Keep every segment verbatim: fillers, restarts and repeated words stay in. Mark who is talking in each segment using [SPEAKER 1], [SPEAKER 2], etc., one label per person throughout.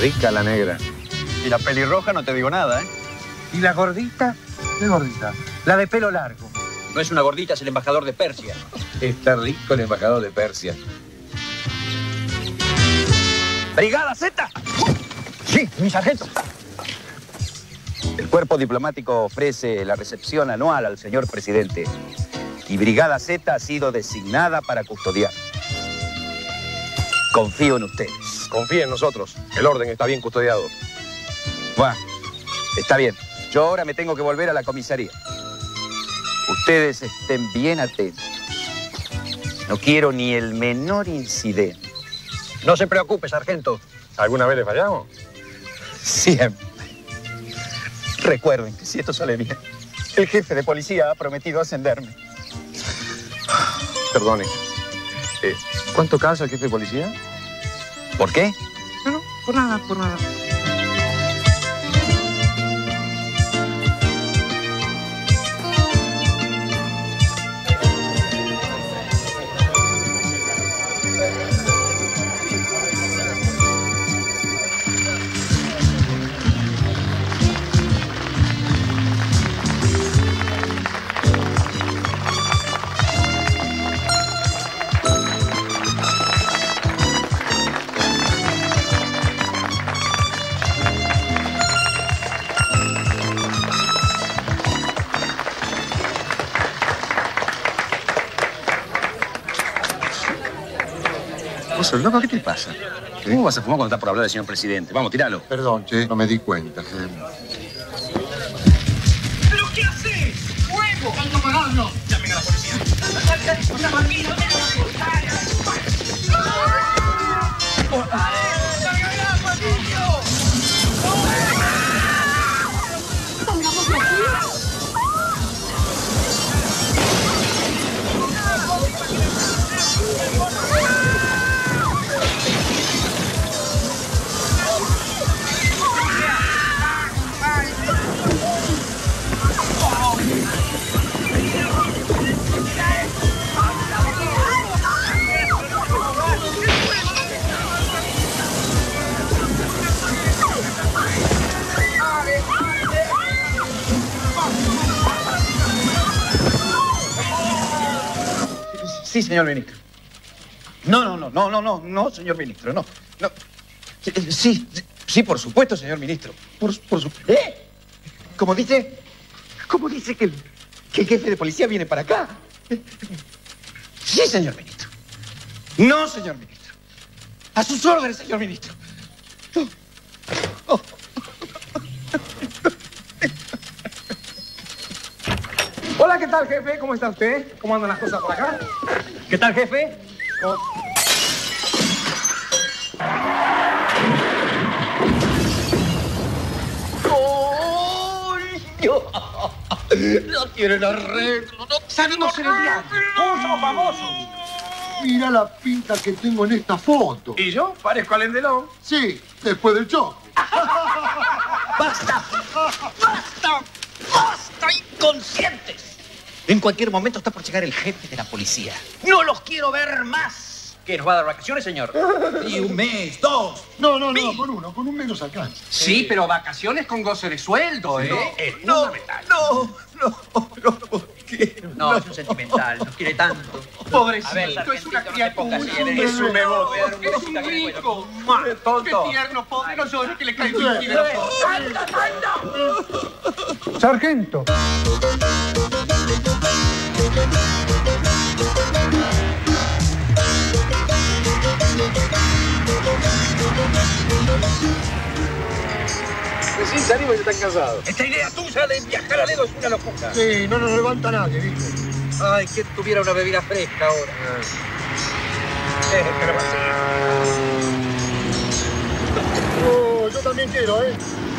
[SPEAKER 1] Rica la negra.
[SPEAKER 2] Y la pelirroja no te digo nada, ¿eh?
[SPEAKER 3] ¿Y la gordita? ¿Qué gordita? La de pelo largo.
[SPEAKER 2] No es una gordita, es el embajador de Persia.
[SPEAKER 1] Está rico el embajador de Persia.
[SPEAKER 2] ¡Brigada Z! Sí, mi sargento. El cuerpo diplomático ofrece la recepción anual al señor presidente. Y Brigada Z ha sido designada para custodiar. Confío en ustedes.
[SPEAKER 1] Confía en nosotros. El orden está bien custodiado.
[SPEAKER 2] Bueno, está bien. Yo ahora me tengo que volver a la comisaría. Ustedes estén bien atentos. No quiero ni el menor incidente. No se preocupe, sargento.
[SPEAKER 1] ¿Alguna vez le fallamos?
[SPEAKER 2] Siempre. Recuerden que si esto sale bien, el jefe de policía ha prometido ascenderme.
[SPEAKER 1] Perdone. Eh, ¿Cuánto calza el jefe de policía?
[SPEAKER 2] ¿Por qué?
[SPEAKER 1] No, no, por nada, por nada.
[SPEAKER 2] ¿Vos sos loco? ¿Qué te pasa? ¿Cómo vas a fumar cuando estás por hablar del señor presidente? Vamos, tíralo.
[SPEAKER 4] Perdón, che, no me di cuenta.
[SPEAKER 5] ¿Pero qué haces? ¡Fuego! ¡Hay que apagarlo! ¡Llamen a la policía!
[SPEAKER 2] Sí, señor ministro. No, no, no, no, no, no, no, señor ministro, no. no. Sí, sí, sí, por supuesto, señor ministro. Por, por supuesto. ¿Eh? ¿Cómo dice? ¿Cómo dice que el, que el jefe de policía viene para acá? Sí, señor ministro. No, señor ministro. A sus órdenes, señor ministro. Oh. Oh.
[SPEAKER 3] Hola, ¿qué tal, jefe? ¿Cómo está usted? ¿Cómo andan las cosas por acá?
[SPEAKER 2] ¿Qué tal, jefe?
[SPEAKER 3] Oh.
[SPEAKER 2] No tienen arreglo, no
[SPEAKER 3] Salimos en el diario. ¡Oh, somos famosos!
[SPEAKER 4] Mira la pinta que tengo en esta foto.
[SPEAKER 3] ¿Y yo? Parezco al Endelón.
[SPEAKER 4] Sí, después del choque.
[SPEAKER 2] ¡Basta! ¡Basta! ¡Basta, inconscientes! En cualquier momento está por llegar el jefe de la policía. ¡No los quiero ver más! ¿Qué, nos va a dar vacaciones, señor? Y un mes, dos.
[SPEAKER 4] No, no, no, con uno, con un menos alcance.
[SPEAKER 3] Sí, pero vacaciones con goce de sueldo, ¿eh? Es
[SPEAKER 2] No,
[SPEAKER 3] fundamental.
[SPEAKER 2] no, no, no, ¿por qué?
[SPEAKER 6] No, es un sentimental, nos quiere tanto.
[SPEAKER 3] Pobrecito,
[SPEAKER 6] A ver,
[SPEAKER 3] es
[SPEAKER 6] sargentito,
[SPEAKER 3] una
[SPEAKER 6] no te
[SPEAKER 3] criatura.
[SPEAKER 6] pongas así,
[SPEAKER 3] Es un
[SPEAKER 6] bebote.
[SPEAKER 3] bebote. Es un rico. Qué tierno, pobre, no llores que le cae un Sargento.
[SPEAKER 1] Recién salimos y están casados.
[SPEAKER 2] Esta idea tuya de viajar a dedo es una locura.
[SPEAKER 4] Sí, no nos levanta nadie, ¿viste?
[SPEAKER 6] Ay, que tuviera una bebida fresca ahora.
[SPEAKER 2] Eh, pero así.
[SPEAKER 4] Oh, yo también quiero, ¿eh?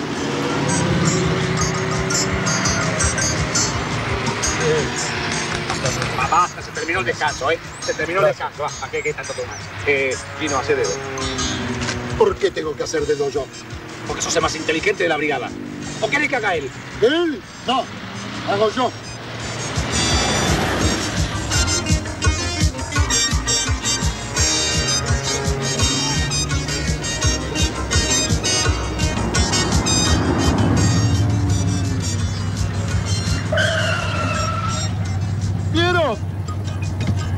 [SPEAKER 3] Ah, basta, se terminó el descanso, ¿eh? Se terminó el descanso. Basta, ¿qué, qué tanto tomar?
[SPEAKER 1] Eh, Lino, hace dedo.
[SPEAKER 4] ¿Por qué tengo que hacer dedo yo?
[SPEAKER 3] Porque sos el más inteligente de la brigada. ¿O querés que haga él?
[SPEAKER 4] ¿Él? No, hago yo.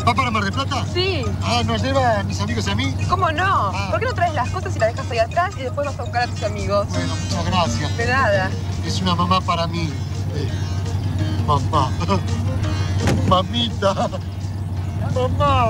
[SPEAKER 4] ¿Va para Mar del Plata?
[SPEAKER 7] Sí.
[SPEAKER 4] Ah, ¿nos lleva a mis amigos y a mí?
[SPEAKER 7] ¿Cómo no?
[SPEAKER 4] Ah.
[SPEAKER 7] ¿Por qué no traes las cosas y las dejas ahí atrás y después vas a buscar a tus amigos?
[SPEAKER 4] Bueno, muchas gracias.
[SPEAKER 7] De nada.
[SPEAKER 4] Es una mamá para mí. Eh, mamá. Mamita. Mamá.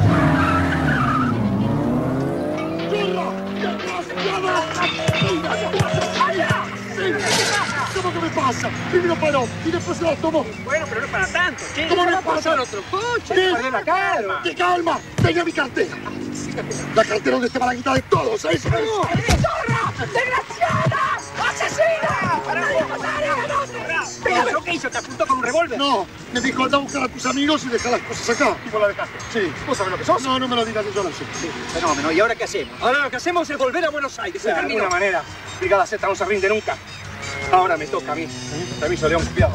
[SPEAKER 4] ¿Cómo que me pasa? Primero paró y después lo tomó.
[SPEAKER 3] Bueno, pero no es para tanto, che.
[SPEAKER 4] ¿Cómo no
[SPEAKER 3] va a
[SPEAKER 4] pasa?
[SPEAKER 3] pasar otro coche?
[SPEAKER 4] ¿Qué?
[SPEAKER 3] Perder la calma.
[SPEAKER 4] ¡Qué calma! ¡Tenga mi cartera! La cartera donde te va la guita de todos, ¿sabes?
[SPEAKER 5] ¡Zorra! ¡Desgraciada! ¡Asesina! ¡Para de matar a
[SPEAKER 3] ¿Pero qué hizo? ¿Te apuntó con un revólver?
[SPEAKER 4] No, me dijo anda a buscar a tus amigos y deja las cosas acá.
[SPEAKER 3] ¿Y vos la dejaste?
[SPEAKER 4] Sí.
[SPEAKER 3] ¿Vos sabés lo que sos?
[SPEAKER 4] No, no me lo digas, yo lo sé. Sí.
[SPEAKER 6] Fenómeno. ¿Y ahora qué hacemos?
[SPEAKER 3] Ahora lo que hacemos es volver a Buenos Aires.
[SPEAKER 6] De
[SPEAKER 3] alguna manera. Brigada Z no se rinde nunca. Ahora me toca a mí. Permiso, León, cuidado.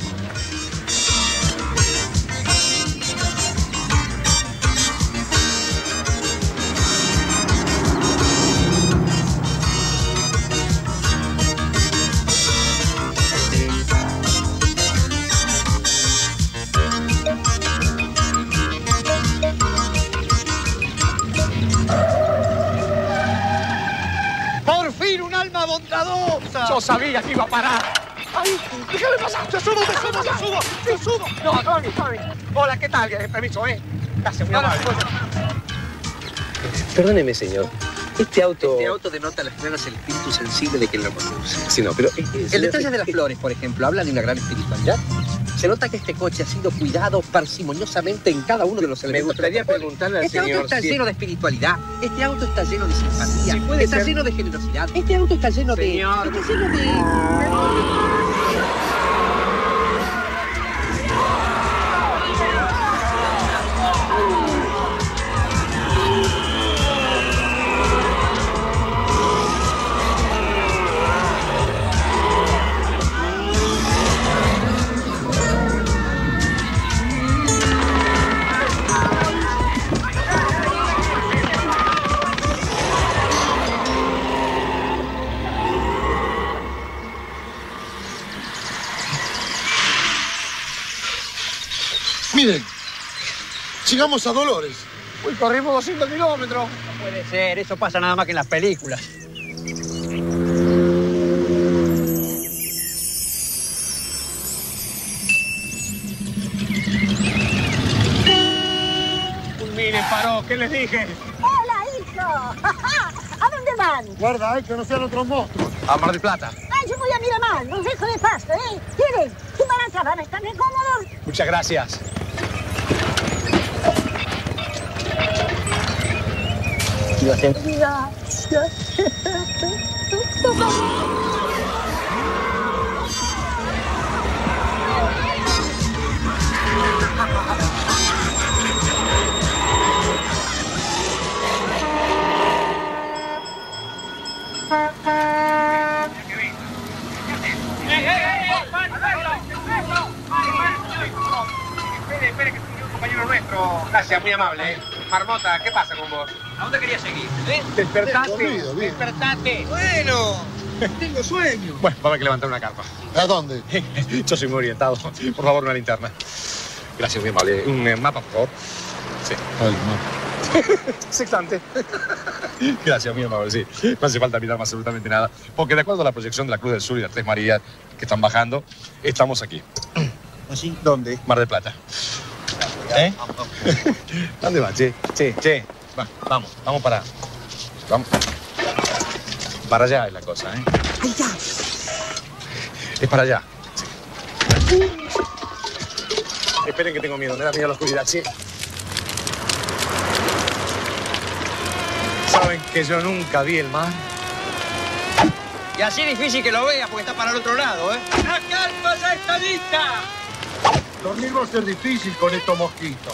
[SPEAKER 5] ¡Por fin un alma bondadosa!
[SPEAKER 3] Yo sabía que iba a parar.
[SPEAKER 5] ¡Ay! ¡Déjame pasar! ¡Yo subo, me subo, yo subo! ¡Yo subo!
[SPEAKER 3] No, Tony, Tony. Hola, ¿qué tal? Eh, Permiso, ¿eh? Gracias, muy amable.
[SPEAKER 8] Perdóneme, señor. Este auto...
[SPEAKER 6] Este auto denota las claras el espíritu sensible de quien lo conduce.
[SPEAKER 8] Sí, no, pero... eh, eh,
[SPEAKER 6] El detalle de las flores, por ejemplo, habla de una gran espiritualidad. Se nota que este coche ha sido cuidado parsimoniosamente en cada uno de los
[SPEAKER 8] Me
[SPEAKER 6] elementos.
[SPEAKER 8] gustaría
[SPEAKER 6] que lo componen.
[SPEAKER 8] preguntarle al
[SPEAKER 6] Este auto
[SPEAKER 8] señor
[SPEAKER 6] está
[SPEAKER 8] si-
[SPEAKER 6] lleno de espiritualidad. Este auto está lleno de simpatía.
[SPEAKER 8] Sí, puede
[SPEAKER 6] está
[SPEAKER 8] ser.
[SPEAKER 6] lleno de generosidad. Este auto está lleno
[SPEAKER 8] Señor.
[SPEAKER 6] de... Está lleno de...
[SPEAKER 4] Miren, llegamos a Dolores.
[SPEAKER 3] Uy, corrimos doscientos kilómetros.
[SPEAKER 6] No puede ser, eso pasa nada más que en las películas.
[SPEAKER 3] Miren, paró, ¿qué les dije?
[SPEAKER 5] ¡Hola, hijo! ¿A dónde van?
[SPEAKER 4] Guarda, eh, que no sean otros monstruos.
[SPEAKER 3] A Mar del Plata.
[SPEAKER 5] Ay, yo voy a Miramar, los dejo de paso, ¿eh? ¿Quieren? Suban acá, van a estar bien cómodos.
[SPEAKER 3] Muchas gracias.
[SPEAKER 5] Mira.
[SPEAKER 3] Espere, espere, que es un compañero nuestro. Gracias, muy amable. ¿eh? Marmota, ¿qué pasa con vos?
[SPEAKER 6] ¿A dónde querías seguir? ¿Eh?
[SPEAKER 3] Despertate.
[SPEAKER 4] Dormido, bien.
[SPEAKER 3] Despertate.
[SPEAKER 6] Bueno, tengo sueño.
[SPEAKER 3] Bueno, va a haber que levantar una carpa.
[SPEAKER 4] ¿A dónde?
[SPEAKER 3] Yo soy muy orientado. Por favor, una linterna. Gracias, muy amable. Un eh, mapa, por favor. Sí.
[SPEAKER 4] Ay, no.
[SPEAKER 3] Sextante. Gracias, muy amable, sí. No hace falta mirar absolutamente nada. Porque de acuerdo a la proyección de la Cruz del Sur y las Tres Marías que están bajando, estamos aquí.
[SPEAKER 6] ¿Así?
[SPEAKER 3] ¿Dónde? Mar del Plata. ¿Eh? ¿Dónde va, che? Che, che. Va, vamos, vamos para... Vamos. Para allá es la cosa, ¿eh?
[SPEAKER 5] Allá.
[SPEAKER 3] Es para allá. Sí. Esperen que tengo miedo, me da miedo la oscuridad, sí. ¿Saben que yo nunca vi el mar?
[SPEAKER 6] Y así difícil que lo veas porque está para el otro lado, ¿eh? ¡La calma ya está lista!
[SPEAKER 4] Dormir va a ser difícil con estos mosquitos.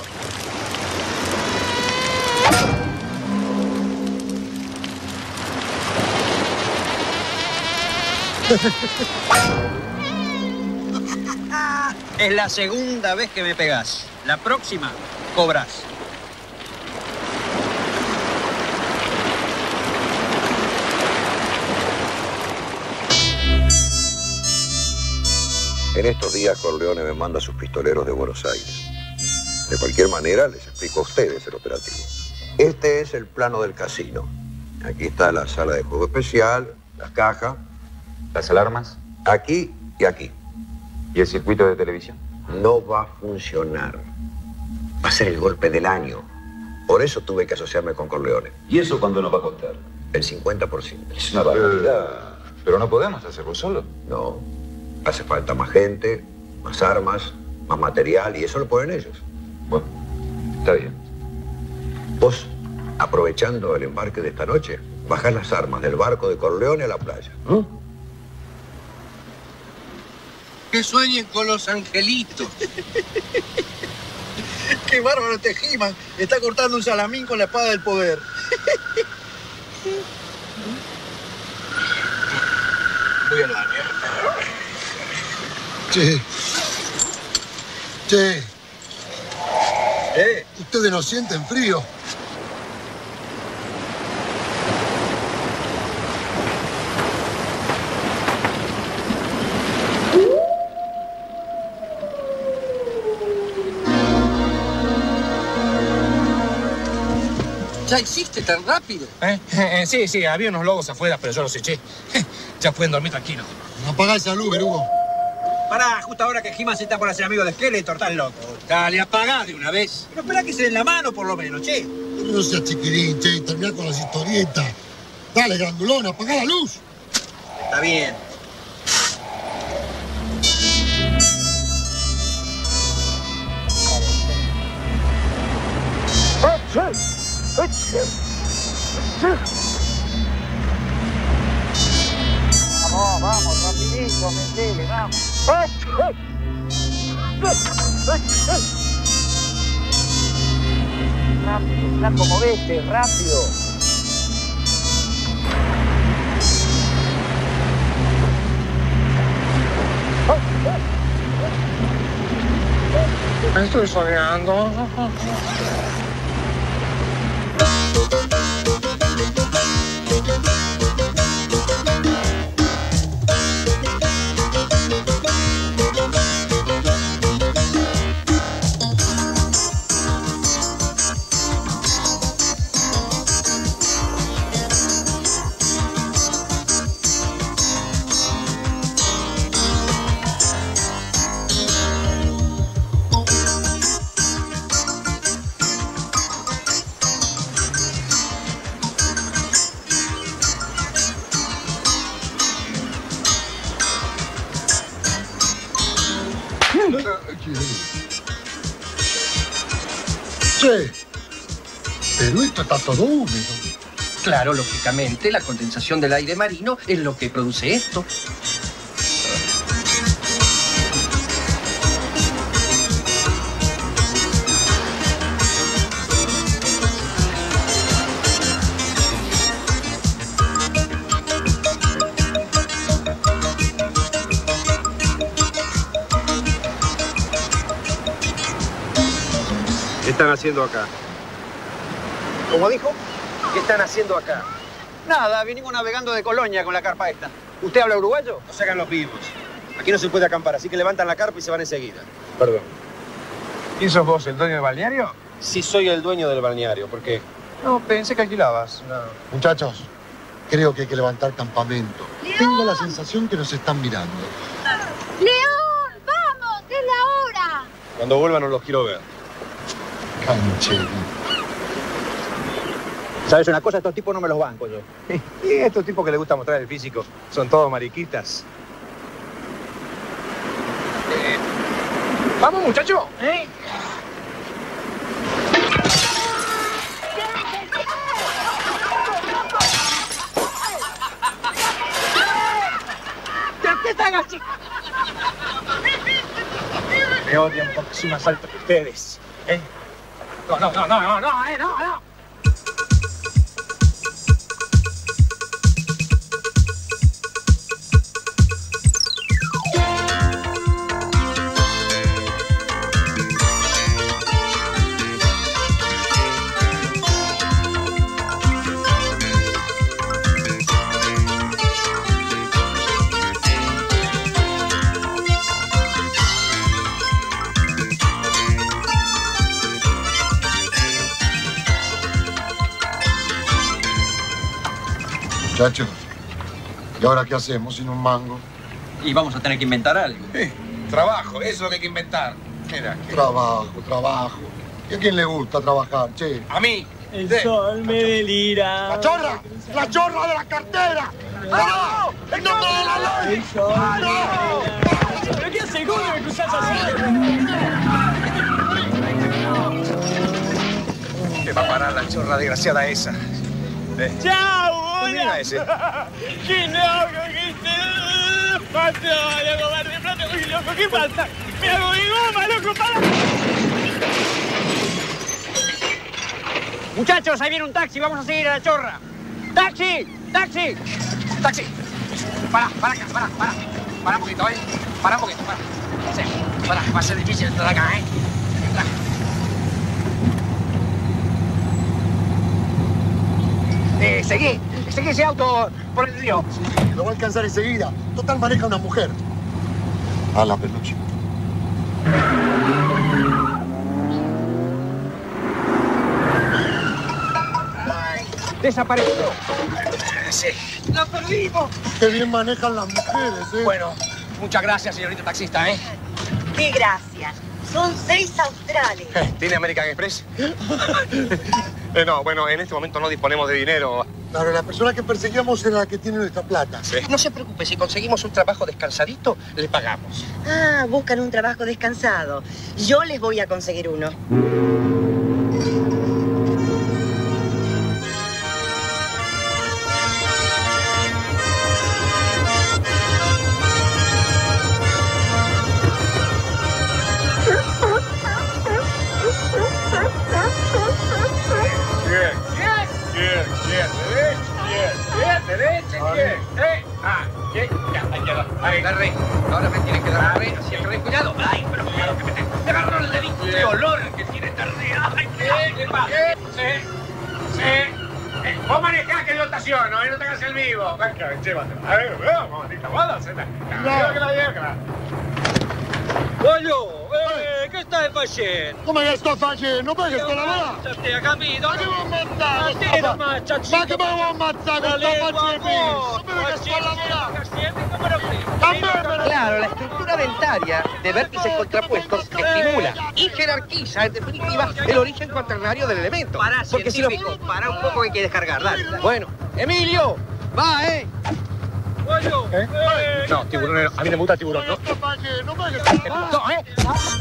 [SPEAKER 6] Es la segunda vez que me pegás. La próxima, cobras.
[SPEAKER 9] En estos días Corleone me manda a sus pistoleros de Buenos Aires. De cualquier manera, les explico a ustedes el operativo. Este es el plano del casino. Aquí está la sala de juego especial, las cajas.
[SPEAKER 1] ¿Las alarmas?
[SPEAKER 9] Aquí y aquí.
[SPEAKER 1] ¿Y el circuito de televisión?
[SPEAKER 9] No va a funcionar. Va a ser el golpe del año. Por eso tuve que asociarme con Corleone.
[SPEAKER 1] ¿Y eso cuánto nos va a costar?
[SPEAKER 9] El cincuenta por ciento.
[SPEAKER 1] Es una barbaridad. Pero no podemos hacerlo solo.
[SPEAKER 9] No. Hace falta más gente, más armas, más material, y eso lo ponen ellos.
[SPEAKER 1] Bueno, está bien.
[SPEAKER 9] Vos, aprovechando el embarque de esta noche, bajás las armas del barco de Corleone a la playa. ¿Mm?
[SPEAKER 6] Que sueñen con los angelitos.
[SPEAKER 2] ¡Qué bárbaro este He-Man! Está cortando un salamín con la espada del poder. Voy al baño.
[SPEAKER 4] Che. Che.
[SPEAKER 2] ¿Eh?
[SPEAKER 4] Ustedes no sienten frío.
[SPEAKER 6] ¿Ya hiciste tan rápido?
[SPEAKER 3] ¿Eh? Eh, sí, sí, había unos lobos afuera, pero yo los eché. Ya pueden dormir tranquilos.
[SPEAKER 4] Apagá esa luz, Berugo.
[SPEAKER 2] Pará, justo ahora que He-Man se está por hacer amigo de Skeletor, estás loco.
[SPEAKER 6] Dale, apagá de una vez.
[SPEAKER 2] Pero espera que se den la mano, por lo menos, che.
[SPEAKER 4] No seas chiquirín, che, y terminar con las historietas. Dale, grandulón, apagá la luz.
[SPEAKER 2] Está bien.
[SPEAKER 5] Vamos, vamos, rapidito, metele, vamos. Rápido, flaco, movete, rápido.
[SPEAKER 3] Estoy soñando.
[SPEAKER 4] Che, pero esto está todo húmedo.
[SPEAKER 6] Claro, lógicamente, la condensación del aire marino es lo que produce esto.
[SPEAKER 10] ¿Qué están haciendo acá?
[SPEAKER 2] ¿Cómo dijo?
[SPEAKER 10] ¿Qué están haciendo acá?
[SPEAKER 2] Nada, vinimos navegando de Colonia con la carpa esta. ¿Usted habla uruguayo?
[SPEAKER 10] No se hagan los vivos. Aquí no se puede acampar, así que levantan la carpa y se van enseguida.
[SPEAKER 3] Perdón. ¿Quién sos vos, el dueño del balneario?
[SPEAKER 10] Sí, soy el dueño del balneario. ¿Por qué?
[SPEAKER 3] No, pensé que alquilabas. No.
[SPEAKER 4] Muchachos, creo que hay que levantar campamento.
[SPEAKER 5] ¡León!
[SPEAKER 4] Tengo la sensación que nos están mirando.
[SPEAKER 5] ¡León! ¡Vamos! ¡Es la hora!
[SPEAKER 10] Cuando vuelvan no los quiero ver.
[SPEAKER 4] Canchero.
[SPEAKER 2] ¿Sabes una cosa? Estos tipos no me los banco yo.
[SPEAKER 3] Y estos tipos que les gusta mostrar el físico son todos mariquitas. Eh, Vamos, muchacho. ¿Eh?
[SPEAKER 5] ¿Qué están así?
[SPEAKER 3] Me odian porque soy más alto que ustedes. ¿Eh? No, no, no, no, no, no, eh, no, no.
[SPEAKER 4] Muchachos, ¿y ahora qué hacemos sin un mango?
[SPEAKER 6] Y vamos a tener que inventar algo.
[SPEAKER 3] Sí, trabajo, eso es lo que hay que inventar. Mira, que...
[SPEAKER 4] Trabajo, trabajo. ¿Y a quién le gusta trabajar, che?
[SPEAKER 3] A mí.
[SPEAKER 11] El
[SPEAKER 3] Sí.
[SPEAKER 11] sol me delira.
[SPEAKER 4] ¡La chorra! ¡La chorra de la cartera! ¡No! ¡En nombre de la ley!
[SPEAKER 11] El sol
[SPEAKER 4] ¡Ah,
[SPEAKER 11] me
[SPEAKER 4] no!
[SPEAKER 11] delira. ¿Pero qué seguro me cruzás así?
[SPEAKER 3] Te va a parar la chorra desgraciada esa. Eh.
[SPEAKER 11] ¡Chao!
[SPEAKER 3] Mira
[SPEAKER 11] ¡Hola!
[SPEAKER 3] ese.
[SPEAKER 11] ¡Qué loco que te... ¡Pato, loco, verde, plato! ¡Uy, loco, qué pasa! ¡Me hago mi goma, loco, para!
[SPEAKER 6] Muchachos, ahí viene un taxi, vamos a seguir a la chorra. ¡Taxi! ¡Taxi! ¡Taxi! Para, para acá, para, para. Para un poquito, ¿eh? Para un poquito, para. Sí, para, va a ser difícil entrar acá, ¿eh? Entra. Eh, seguí, seguí ese auto por el río.
[SPEAKER 4] Sí, lo va a alcanzar enseguida. Total, maneja una mujer. A la peluche.
[SPEAKER 6] Desapareció. Sí. ¡La perdimos!
[SPEAKER 4] Qué bien manejan las mujeres, ¿eh?
[SPEAKER 6] Bueno, muchas gracias, señorita taxista, ¿eh?
[SPEAKER 5] ¡Qué gracias! Son seis australes.
[SPEAKER 3] ¿Tiene American Express? eh, no, bueno, en este momento no disponemos de dinero.
[SPEAKER 4] Claro, la persona que perseguíamos era la que tiene nuestra plata.
[SPEAKER 3] Sí.
[SPEAKER 6] No se preocupe, si conseguimos un trabajo descansadito, le pagamos.
[SPEAKER 5] Ah, buscan un trabajo descansado. Yo les voy a conseguir uno.
[SPEAKER 6] Agarré. Ahora me tienen que dar re, así agarré. Cuidado. Ay, pero cuidado que me te... Te agarró el dedito. ¡Qué olor que tiene esta re! ¡Ay, qué pasa! Sí, sí. Eh, vos manejás que yo estaciono, ¿eh? No te hagas el vivo. Venga, llévatelo. A ver, vamos, maldita boda. Cuidado que la vieja.
[SPEAKER 11] Voglio, eh, che stai facendo?
[SPEAKER 4] Come che sto facendo? Poi che sto lavorando?
[SPEAKER 11] Ti hai capito?
[SPEAKER 4] Ma che vuoi ammazzare?
[SPEAKER 11] Ma te lo ammazza,
[SPEAKER 4] Ma che mi vuoi ammazzare con sta faccia di peso? Sapete che sto lavorando?
[SPEAKER 6] Claro, la estructura dentaria de vértices contrapuestos estimula y jerarquiza, en definitiva, el origen cuaternario del elemento. Para, porque si lo... para un poco que hay que descargar, dale. Bueno, Emilio, va, ¿eh?
[SPEAKER 3] ¿Eh? No, tiburón, a mí me gusta el tiburón, ¿no?
[SPEAKER 6] No, ¿eh?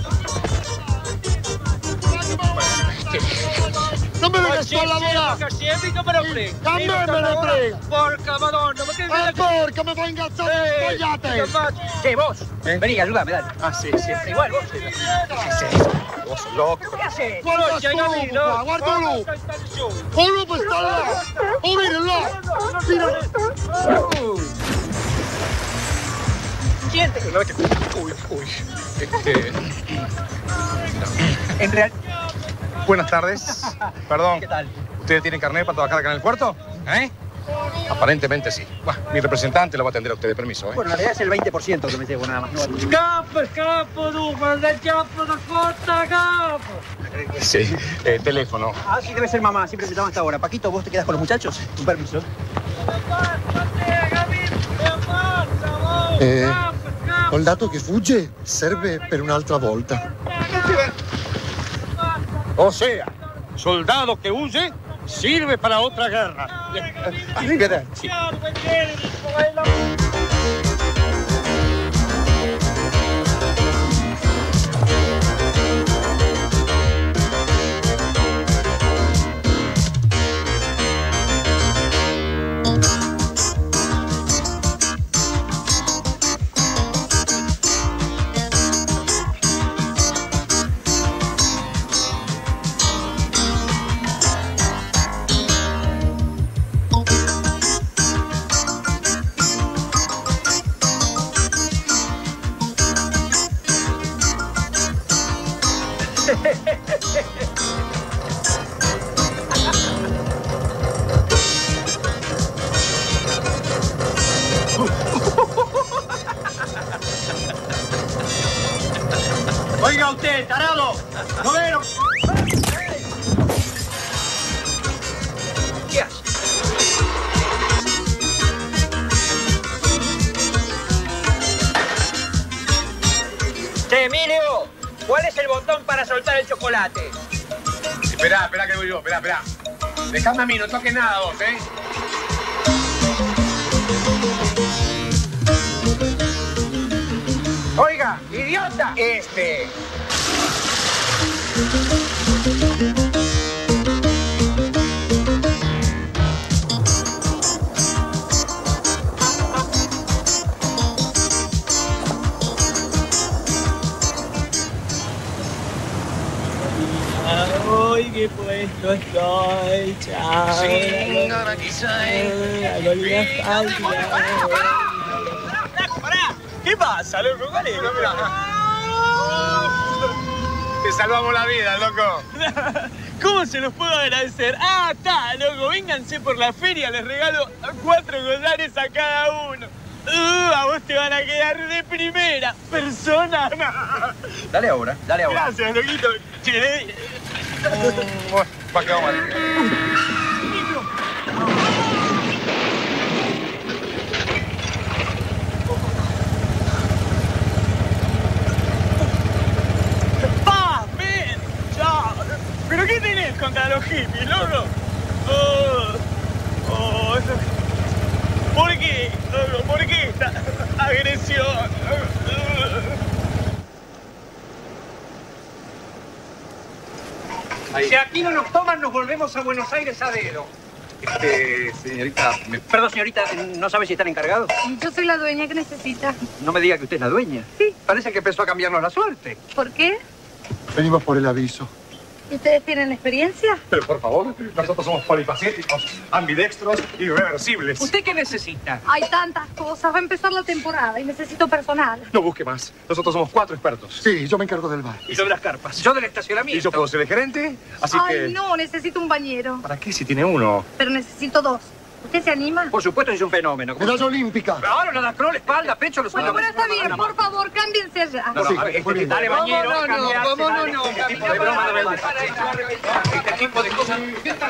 [SPEAKER 4] Non me che sto lavorando! A me me ne frega!
[SPEAKER 11] Porca madonna, ma che...
[SPEAKER 4] Ah, porca, mi fai incazzare sbagliate!
[SPEAKER 6] Che vos?
[SPEAKER 3] ¿Eh?
[SPEAKER 6] Vení, ayúdame, dale.
[SPEAKER 3] Ah, sí, sí.
[SPEAKER 6] Igual, vos.
[SPEAKER 3] ¿Qué haces? Vos sos loco.
[SPEAKER 6] ¿Qué haces?
[SPEAKER 4] Guarda sto lupo qua, guarda un lupo! Un lupo sta là! Oh, mira là!
[SPEAKER 6] Siéntese.
[SPEAKER 3] Uy, uy. Este...
[SPEAKER 6] En real...
[SPEAKER 3] Buenas tardes. Perdón.
[SPEAKER 6] ¿Qué tal?
[SPEAKER 3] ¿Ustedes tienen carnet para trabajar acá en el puerto? ¿Eh? Aparentemente sí. Bueno, mi representante lo va a atender a ustedes, permiso, ¿eh?
[SPEAKER 6] Bueno, en realidad es el veinte por ciento que me llevo nada más. No,
[SPEAKER 11] Scappo, scappo, tu, guarda il capo da costa, capo.
[SPEAKER 3] Sí. Eh, teléfono.
[SPEAKER 6] Ah, sí, debe ser mamá. Siempre me llama hasta ahora. Paquito, ¿vos te quedás con los muchachos? Un permiso.
[SPEAKER 4] Eh, soldato che fugge serve per un'altra volta.
[SPEAKER 12] O sea, soldado que huye sirve para otra guerra.
[SPEAKER 3] Arrivederci.
[SPEAKER 6] olvídate.
[SPEAKER 12] Esperá, esperá que voy yo, esperá, esperá. Dejadme a mí, no toques nada vos, ¿eh?
[SPEAKER 6] Oiga, idiota. Este.
[SPEAKER 11] Hoy qué puesto estoy, chao.
[SPEAKER 6] Sí, ahora quizá,
[SPEAKER 11] La colina falsa. Pará, ¿qué pasa, loco? ¿Cuál es?
[SPEAKER 12] No, mira. Te salvamos la vida, loco.
[SPEAKER 11] ¿Cómo se los puedo agradecer? Ah, está, loco. Vénganse por la feria, les regalo cuatro collares a cada uno. Uh, a vos te van a quedar de primera persona.
[SPEAKER 2] Dale ahora, dale ahora.
[SPEAKER 11] Gracias, loquito. Che,
[SPEAKER 12] Va que vamos.
[SPEAKER 11] ¡Pa! ¡Ven! ¡Chao! ¿Pero qué tenés contra los hippies, loco? Oh, oh, ¿por qué, loco? ¿Por qué esta agresión?
[SPEAKER 6] Si aquí no nos toman, nos volvemos a Buenos Aires a dedo.
[SPEAKER 2] Este, señorita... Me... Perdón, señorita, ¿no sabe si están encargados?
[SPEAKER 7] Yo soy la dueña que necesita.
[SPEAKER 2] No me diga que usted es la dueña.
[SPEAKER 7] Sí.
[SPEAKER 2] Parece que empezó a cambiarnos la suerte.
[SPEAKER 7] ¿Por qué?
[SPEAKER 4] Venimos por el aviso.
[SPEAKER 7] ¿Y ustedes tienen experiencia?
[SPEAKER 12] Pero por favor, nosotros somos polifacéticos, ambidextros y irreversibles.
[SPEAKER 6] ¿Usted qué necesita?
[SPEAKER 7] Hay tantas cosas. Va a empezar la temporada y necesito personal.
[SPEAKER 12] No busque más. Nosotros somos cuatro expertos.
[SPEAKER 4] Sí, yo me encargo del bar.
[SPEAKER 2] Y sobre las carpas.
[SPEAKER 6] Yo del estacionamiento.
[SPEAKER 12] Y yo puedo ser el gerente, así
[SPEAKER 7] Ay,
[SPEAKER 12] que...
[SPEAKER 7] no, necesito un bañero.
[SPEAKER 12] ¿Para qué si tiene uno?
[SPEAKER 7] Pero necesito dos. ¿Usted se anima?
[SPEAKER 2] Por supuesto, es un fenómeno.
[SPEAKER 4] Medalla olímpica.
[SPEAKER 2] Ahora nada, crawl, espalda, pecho, los
[SPEAKER 7] Bueno, pero está bien. Por favor, cámbiense allá.
[SPEAKER 2] No, no,
[SPEAKER 4] Sí,
[SPEAKER 2] a ver,
[SPEAKER 4] muy
[SPEAKER 2] este
[SPEAKER 4] bien.
[SPEAKER 2] tipo de bañero,
[SPEAKER 6] ¿Cómo no, no?
[SPEAKER 2] cambiarse,
[SPEAKER 6] ¿Cómo no,
[SPEAKER 2] dale,
[SPEAKER 6] no?
[SPEAKER 2] este tipo de broma no me gusta.
[SPEAKER 6] Este tipo de cosas.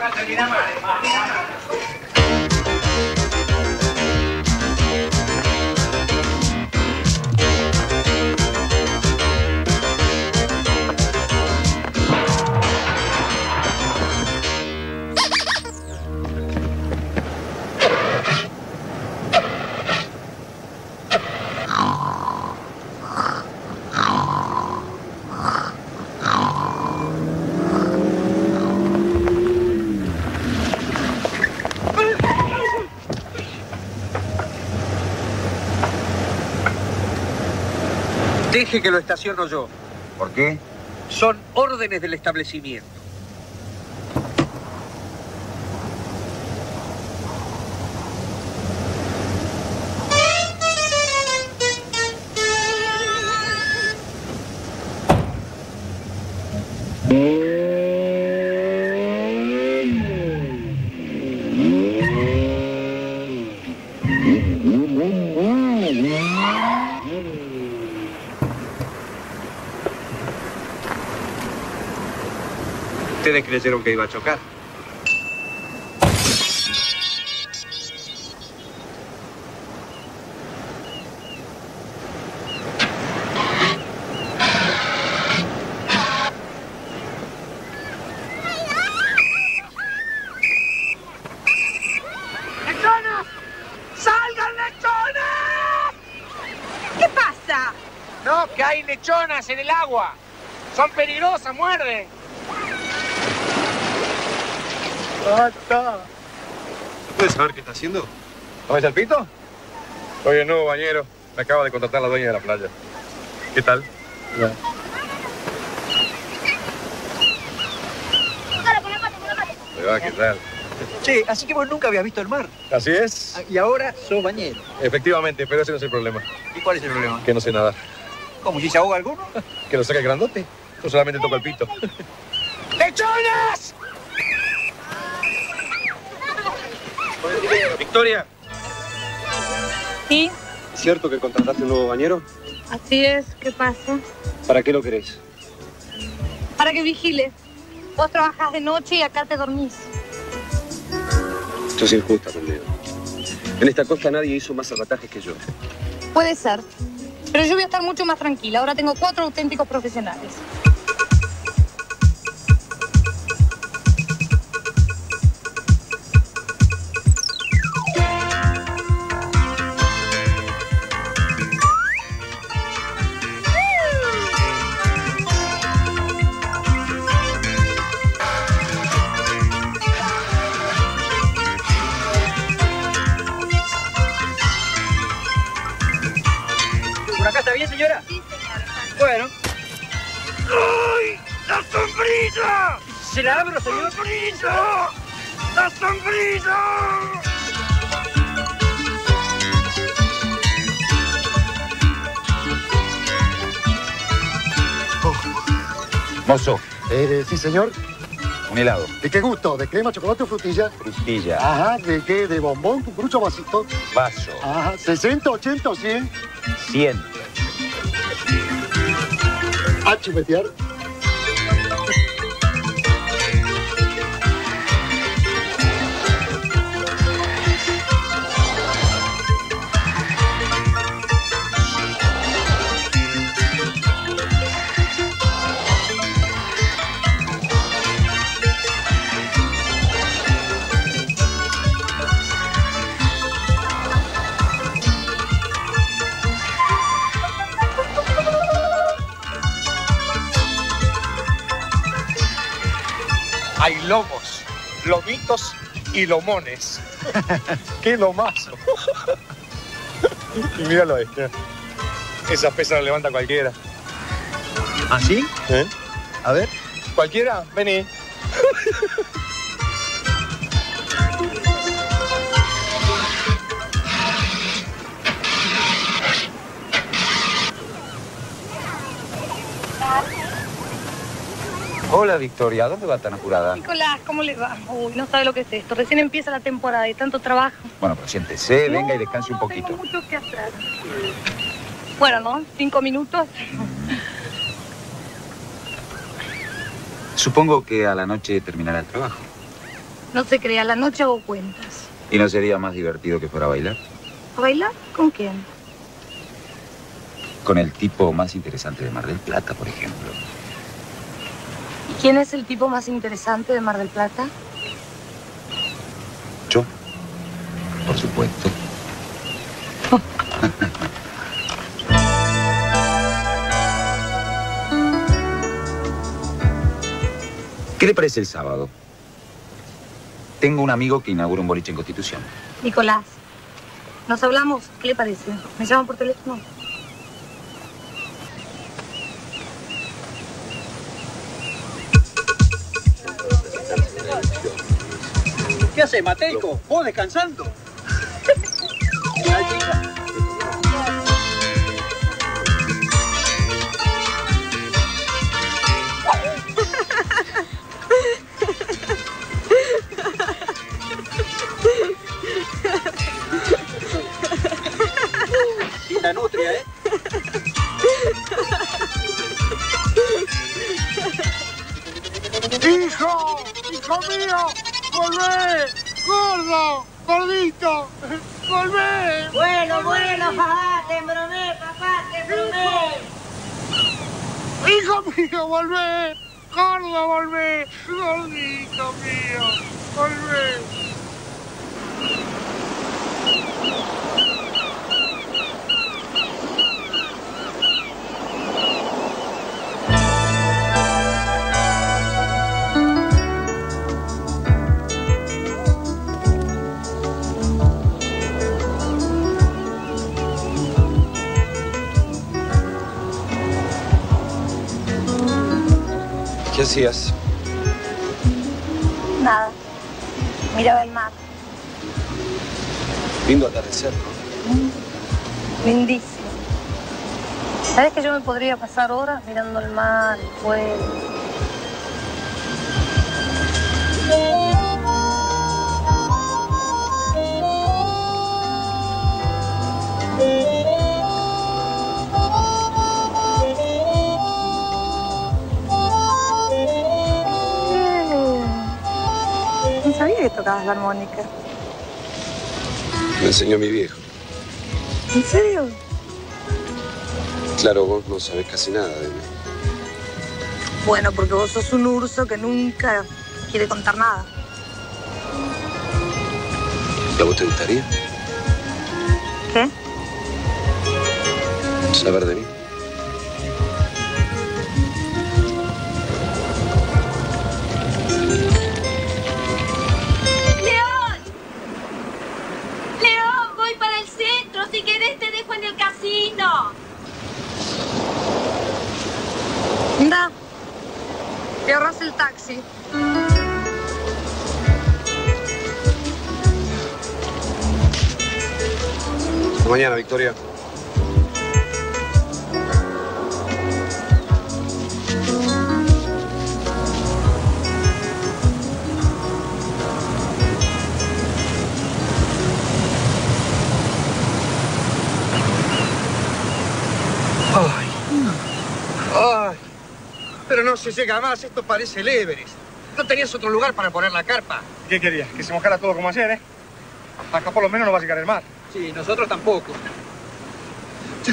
[SPEAKER 6] Deje que lo estaciono yo.
[SPEAKER 2] ¿Por qué?
[SPEAKER 6] Son órdenes del establecimiento.
[SPEAKER 2] Ustedes creyeron que iba a chocar.
[SPEAKER 6] ¡Lechonas! ¡Salgan lechonas!
[SPEAKER 7] ¿Qué pasa?
[SPEAKER 6] No, que hay lechonas en el agua. Son peligrosas, muerden.
[SPEAKER 3] ¿Puedes saber qué está haciendo?
[SPEAKER 12] ¿No ves el pito? Oye, nuevo bañero. Me acaba de contratar la dueña de la playa. ¿Qué tal? Ya. ¿Te va? ¿Qué tal?
[SPEAKER 2] Che, así que vos nunca habías visto el mar.
[SPEAKER 12] Así es.
[SPEAKER 2] Y ahora sos bañero.
[SPEAKER 12] Efectivamente, pero ese no es el problema.
[SPEAKER 2] ¿Y cuál es el problema?
[SPEAKER 12] Que no sé nadar.
[SPEAKER 2] ¿Cómo? ¿Si se ahoga alguno?
[SPEAKER 12] Que lo saca el grandote. Yo solamente toco el pito.
[SPEAKER 6] ¡Lechonas!
[SPEAKER 3] Victoria,
[SPEAKER 7] Sí,
[SPEAKER 3] ¿es cierto que contrataste un nuevo bañero?
[SPEAKER 7] así es. ¿Qué pasa?
[SPEAKER 3] ¿Para qué lo querés?
[SPEAKER 7] Para que vigile. Vos trabajás de noche y acá te dormís.
[SPEAKER 3] Sos injusta conmigo. En esta costa nadie hizo más abordajes que yo.
[SPEAKER 7] Puede ser. Pero yo voy a estar mucho más tranquila. Ahora tengo cuatro auténticos profesionales.
[SPEAKER 6] ¿Se la abro, señor?
[SPEAKER 4] ¡Sombrilla! ¡La sombrilla!
[SPEAKER 3] Mozo,
[SPEAKER 13] Eh, sí, señor.
[SPEAKER 3] un helado.
[SPEAKER 13] ¿De qué gusto? ¿De crema, chocolate o frutilla?
[SPEAKER 3] Frutilla.
[SPEAKER 13] Ajá, ¿de qué? ¿De bombón, cucurucho o vasito?
[SPEAKER 3] Vaso.
[SPEAKER 13] Ajá, ¿sesenta, ochenta o cien?
[SPEAKER 3] cien.
[SPEAKER 13] A chupetear.
[SPEAKER 3] Hay lomos, lomitos y lomones. ¡Qué lomazo! Y míralo este. Esa pesa la levanta cualquiera.
[SPEAKER 2] ¿Ah, sí?
[SPEAKER 3] ¿Eh?
[SPEAKER 2] A ver.
[SPEAKER 3] ¿Cualquiera? Vení. Hola, Victoria. ¿A dónde va tan apurada?
[SPEAKER 7] Nicolás, ¿cómo le va? Uy, no sabe lo que es esto. Recién empieza la temporada y tanto trabajo.
[SPEAKER 3] Bueno, pero siéntese,
[SPEAKER 7] No,
[SPEAKER 3] venga y descanse un
[SPEAKER 7] no
[SPEAKER 3] poquito.
[SPEAKER 7] tengo mucho que hacer. Bueno, ¿no? Cinco minutos.
[SPEAKER 3] Supongo que a la noche terminará el trabajo.
[SPEAKER 7] No se crea, a la noche hago cuentas.
[SPEAKER 3] ¿Y no sería más divertido que fuera a bailar?
[SPEAKER 7] ¿A bailar? ¿Con quién?
[SPEAKER 3] Con el tipo más interesante de Mar del Plata, por ejemplo.
[SPEAKER 7] ¿Y quién es el tipo más interesante de Mar del Plata?
[SPEAKER 3] Yo, por supuesto. ¿Qué le parece el sábado? Tengo un amigo que inaugura un boliche en Constitución.
[SPEAKER 7] Nicolás, nos hablamos. ¿Qué le parece? ¿Me llaman por teléfono?
[SPEAKER 6] ¿Qué hace, Mateico? ¿Vos descansando? Linda nutria, ¿eh?
[SPEAKER 4] ¡Hijo! ¡Hijo mío! ¡Volvé! ¡Gordo! ¡Gordito! ¡Volvé!
[SPEAKER 5] Bueno, bueno, papá, te embromé, papá, te embromé.
[SPEAKER 4] ¡Hijo mío, volvé! ¡Gordo, volvé! ¡Gordito mío! ¡Volvé!
[SPEAKER 3] ¿Qué hacías?
[SPEAKER 7] Nada. Miraba el mar.
[SPEAKER 3] Lindo atardecer.
[SPEAKER 7] Lindísimo. ¿Sabes que yo me podría pasar horas mirando el mar, el fuego? No sabía que tocabas la armónica.
[SPEAKER 9] Me enseñó mi viejo.
[SPEAKER 7] ¿En serio?
[SPEAKER 9] Claro, vos no sabés casi nada de mí.
[SPEAKER 7] Bueno, porque vos sos un urso que nunca quiere contar nada.
[SPEAKER 9] ¿Y a vos te gustaría
[SPEAKER 7] ¿Qué?
[SPEAKER 9] saber de mí?
[SPEAKER 5] ¡León! ¡León, voy para el centro! Si querés te dejo en el casino.
[SPEAKER 7] Anda. Te ahorras el taxi.
[SPEAKER 9] Hasta mañana, Victoria.
[SPEAKER 2] Ay. Ay. Pero no se llega más, esto parece el Everest. ¿No tenías otro lugar para poner la carpa?
[SPEAKER 12] ¿Qué querías? ¿Que se mojara todo como ayer, eh? Acá por lo menos no va a llegar el mar.
[SPEAKER 2] Sí, nosotros tampoco.
[SPEAKER 13] Che,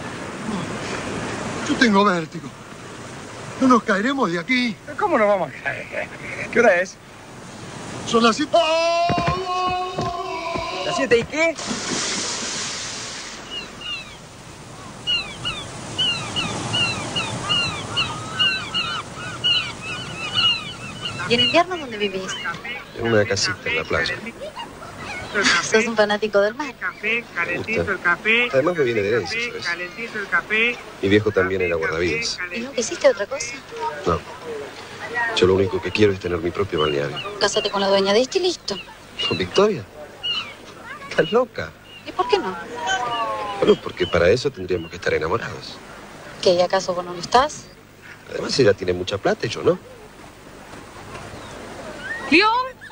[SPEAKER 13] yo tengo vértigo. No nos caeremos de aquí.
[SPEAKER 12] ¿Cómo nos vamos a caer? ¿Qué hora es?
[SPEAKER 13] Son las siete.
[SPEAKER 2] ¿Las siete y qué?
[SPEAKER 14] ¿Y en invierno dónde vivís?
[SPEAKER 9] En una casita en la playa.
[SPEAKER 14] ¿Sos un fanático del mar?
[SPEAKER 9] Calentito el café. Además me viene de herencia, ¿sabes?
[SPEAKER 6] Calentito el café.
[SPEAKER 9] Mi viejo también era guardavidas.
[SPEAKER 14] ¿Y no quisiste otra cosa?
[SPEAKER 9] No. Yo lo único que quiero es tener mi propio balneario.
[SPEAKER 14] Cásate con la dueña de este y listo.
[SPEAKER 9] ¿Con Victoria? ¿Estás loca?
[SPEAKER 14] ¿Y por qué no?
[SPEAKER 9] Bueno, porque para eso tendríamos que estar enamorados.
[SPEAKER 14] ¿Qué? ¿Y acaso vos no lo estás?
[SPEAKER 9] Además ella tiene mucha plata y yo no.
[SPEAKER 7] ¿León?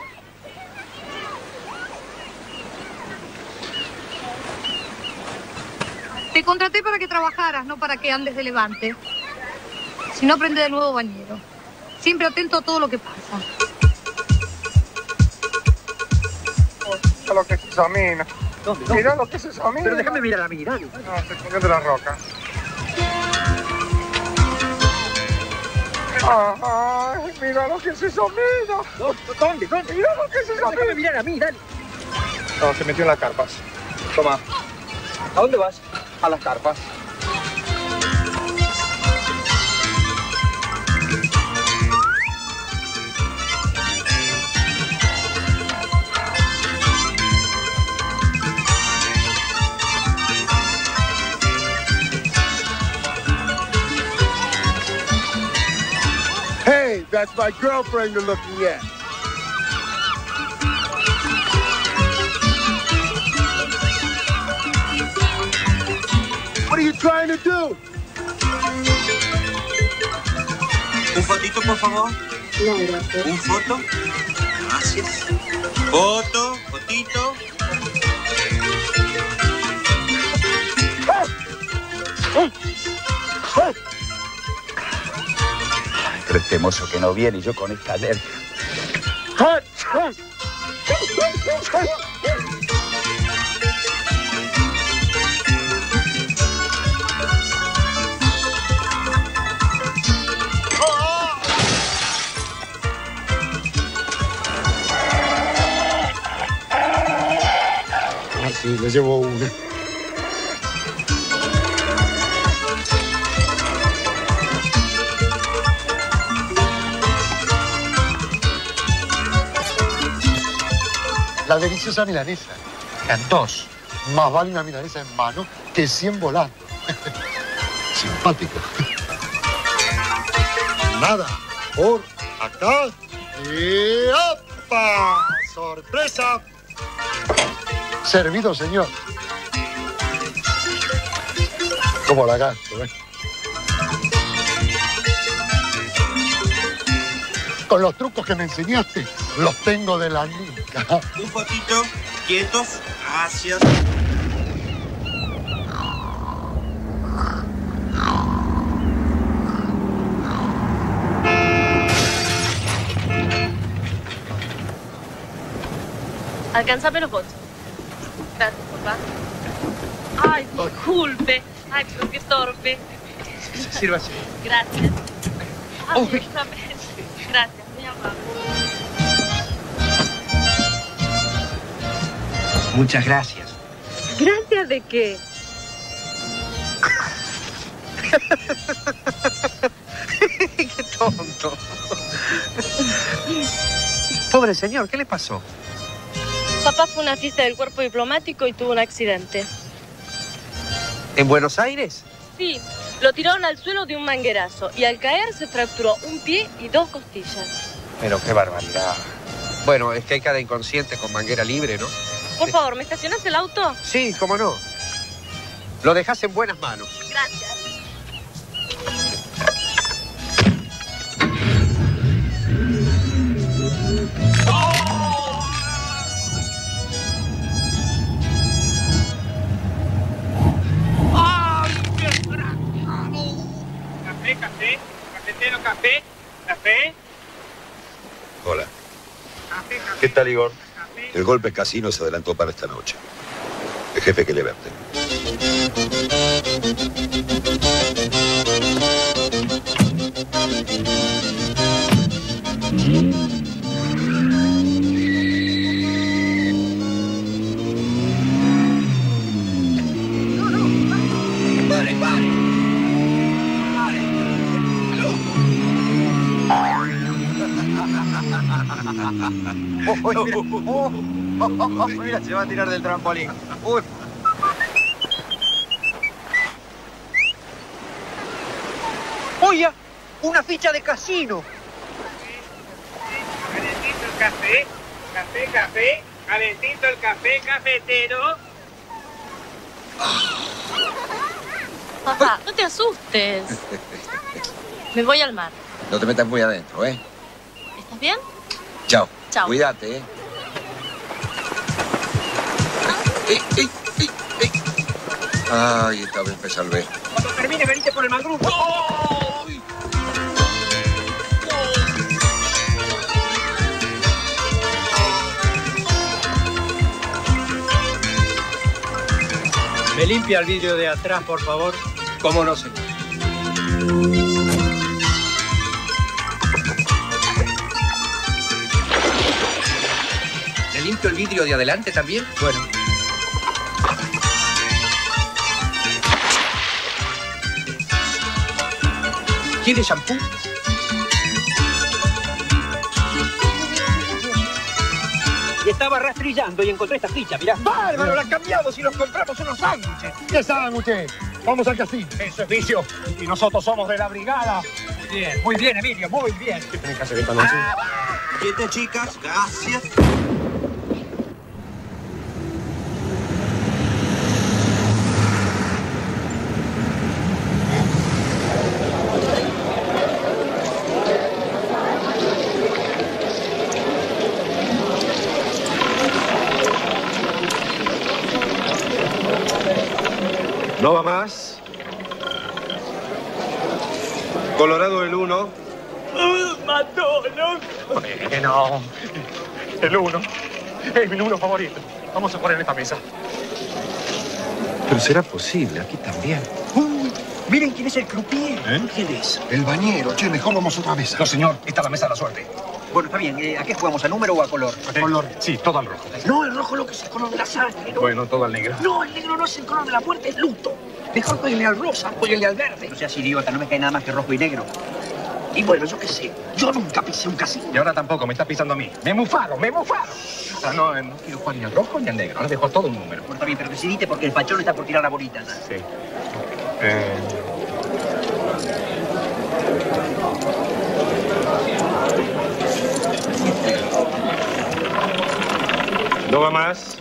[SPEAKER 7] Te contraté para que trabajaras, no para que andes de levante. Si no, prende de nuevo bañero. Siempre atento a todo lo que pasa.
[SPEAKER 12] Mira lo que es esa mina.
[SPEAKER 2] ¿Dónde?
[SPEAKER 12] Mira lo que es esa mina.
[SPEAKER 2] Pero déjame mirar a mí, dale.
[SPEAKER 12] No, estoy poniendo la roca. Ay, mira lo que es esa mina.
[SPEAKER 2] ¿Dónde? ¿Dónde?
[SPEAKER 12] Mira lo que es esa mina.
[SPEAKER 2] Déjame mirar a mí, dale.
[SPEAKER 12] No, se metió en las carpas. Toma.
[SPEAKER 2] ¿A dónde vas?
[SPEAKER 12] A las carpas.
[SPEAKER 4] Hey, that's my girlfriend you're looking at. What are you trying to do?
[SPEAKER 10] Un fotito, por favor.
[SPEAKER 14] No, gracias.
[SPEAKER 10] Un foto. Gracias. Foto, fotito.
[SPEAKER 2] Pero este mozo que no viene y yo con esta alergia.
[SPEAKER 13] Ah, sí, le llevo una. La deliciosa milanesa.
[SPEAKER 2] Eran dos.
[SPEAKER 13] Más vale una milanesa en mano que cien volando. Simpático. Nada. Por acá. Y ¡opa! ¡Sorpresa! Servido, señor. Como la gasto, ¿eh? Con los trucos que me enseñaste, los tengo de la nica.
[SPEAKER 10] Un fotito. Quietos. Gracias.
[SPEAKER 15] Alcánzame los bolsos. Gracias, papá. Ay, disculpe. Ay, pero qué torpe.
[SPEAKER 2] Sírvase.
[SPEAKER 15] Gracias. Ay,
[SPEAKER 2] Uy.
[SPEAKER 15] déjame. Gracias, muy amable.
[SPEAKER 2] Muchas gracias.
[SPEAKER 7] ¿Gracias de qué?
[SPEAKER 2] Qué tonto. Pobre señor, ¿qué le pasó?
[SPEAKER 15] Papá fue a una fiesta del cuerpo diplomático y tuvo un accidente.
[SPEAKER 2] ¿En Buenos Aires?
[SPEAKER 15] Sí, lo tiraron al suelo de un manguerazo y al caer se fracturó un pie y dos costillas.
[SPEAKER 2] Pero qué barbaridad. Bueno, es que hay cada inconsciente con manguera libre, ¿no?
[SPEAKER 15] Por favor, ¿me estacionas el auto?
[SPEAKER 2] Sí, cómo no.
[SPEAKER 16] Lo dejás en buenas manos.
[SPEAKER 15] Gracias.
[SPEAKER 6] Café, café, cafetero, café, café.
[SPEAKER 9] Hola.
[SPEAKER 6] Café, café.
[SPEAKER 9] ¿Qué tal, Igor? El golpe casino se adelantó para esta noche. El jefe quiere verte.
[SPEAKER 6] Vale, vale.
[SPEAKER 2] Uy, mira. Uh, oh, oh, oh, mira, se va a tirar del trampolín. Uy. ¡Oye! ¡Una ficha de casino!
[SPEAKER 6] Calentito el café, café, café. Calentito el café, cafetero.
[SPEAKER 15] Papá, no te asustes. Me voy al mar.
[SPEAKER 1] No te metas muy adentro, ¿eh?
[SPEAKER 15] ¿Estás bien?
[SPEAKER 1] Chao.
[SPEAKER 15] Chao.
[SPEAKER 1] Cuídate, ¿eh? ¡Ey, ey, ey, ey! Ay, esta vez me salvé.
[SPEAKER 6] Cuando termine, venite por el mangrullo.
[SPEAKER 16] ¿Me limpia el vidrio de atrás, por favor?
[SPEAKER 1] ¿Cómo no, señor? ¿Le limpio el vidrio de adelante también?
[SPEAKER 16] Bueno.
[SPEAKER 1] ¿Quiere shampoo?
[SPEAKER 6] Y estaba rastrillando y encontré esta ficha, mirá. ¡Bárbaro! La han cambiado si nos compramos unos sándwiches.
[SPEAKER 4] ¿Qué sándwiches? Vamos al casino.
[SPEAKER 6] Eso es vicio. Y nosotros somos de la brigada. Muy bien, muy bien, Emilio, muy bien.
[SPEAKER 12] ¿Qué tenés que hacer esta noche?
[SPEAKER 2] Quiete, chicas. Gracias.
[SPEAKER 12] No va más. Colorado el uno.
[SPEAKER 11] Uh, mató, loco.
[SPEAKER 12] Bueno, el uno. Es mi número favorito. Vamos a poner en esta mesa.
[SPEAKER 3] Pero será posible, aquí también.
[SPEAKER 2] Uy, miren quién es el croupier.
[SPEAKER 3] ¿Eh?
[SPEAKER 2] ¿Quién es?
[SPEAKER 13] El bañero. Che, mejor vamos a otra mesa.
[SPEAKER 2] No, señor. Esta es la mesa de la suerte. Bueno, está bien. Eh, ¿A qué jugamos? ¿A número o a color?
[SPEAKER 12] ¿A color? Sí, todo al rojo.
[SPEAKER 2] No, el rojo lo que es el color de la sangre, ¿no?
[SPEAKER 12] Bueno, todo al negro.
[SPEAKER 2] No, el negro no es el color de la muerte, es luto. Mejor jueguenle al rosa, jueguenle al verde. No seas idiota, no me cae nada más que rojo y negro. Y bueno, yo qué sé, yo nunca pisé un casino.
[SPEAKER 12] Y ahora tampoco, me está pisando a mí. ¡Me mufaron, me mufaron! O sea, no, no quiero jugar ni al rojo ni al negro. Ahora dejo todo un número.
[SPEAKER 2] Bueno, está bien, pero decidite porque el pachón está por tirar la bolita ya.
[SPEAKER 12] Sí. Eh... No va más.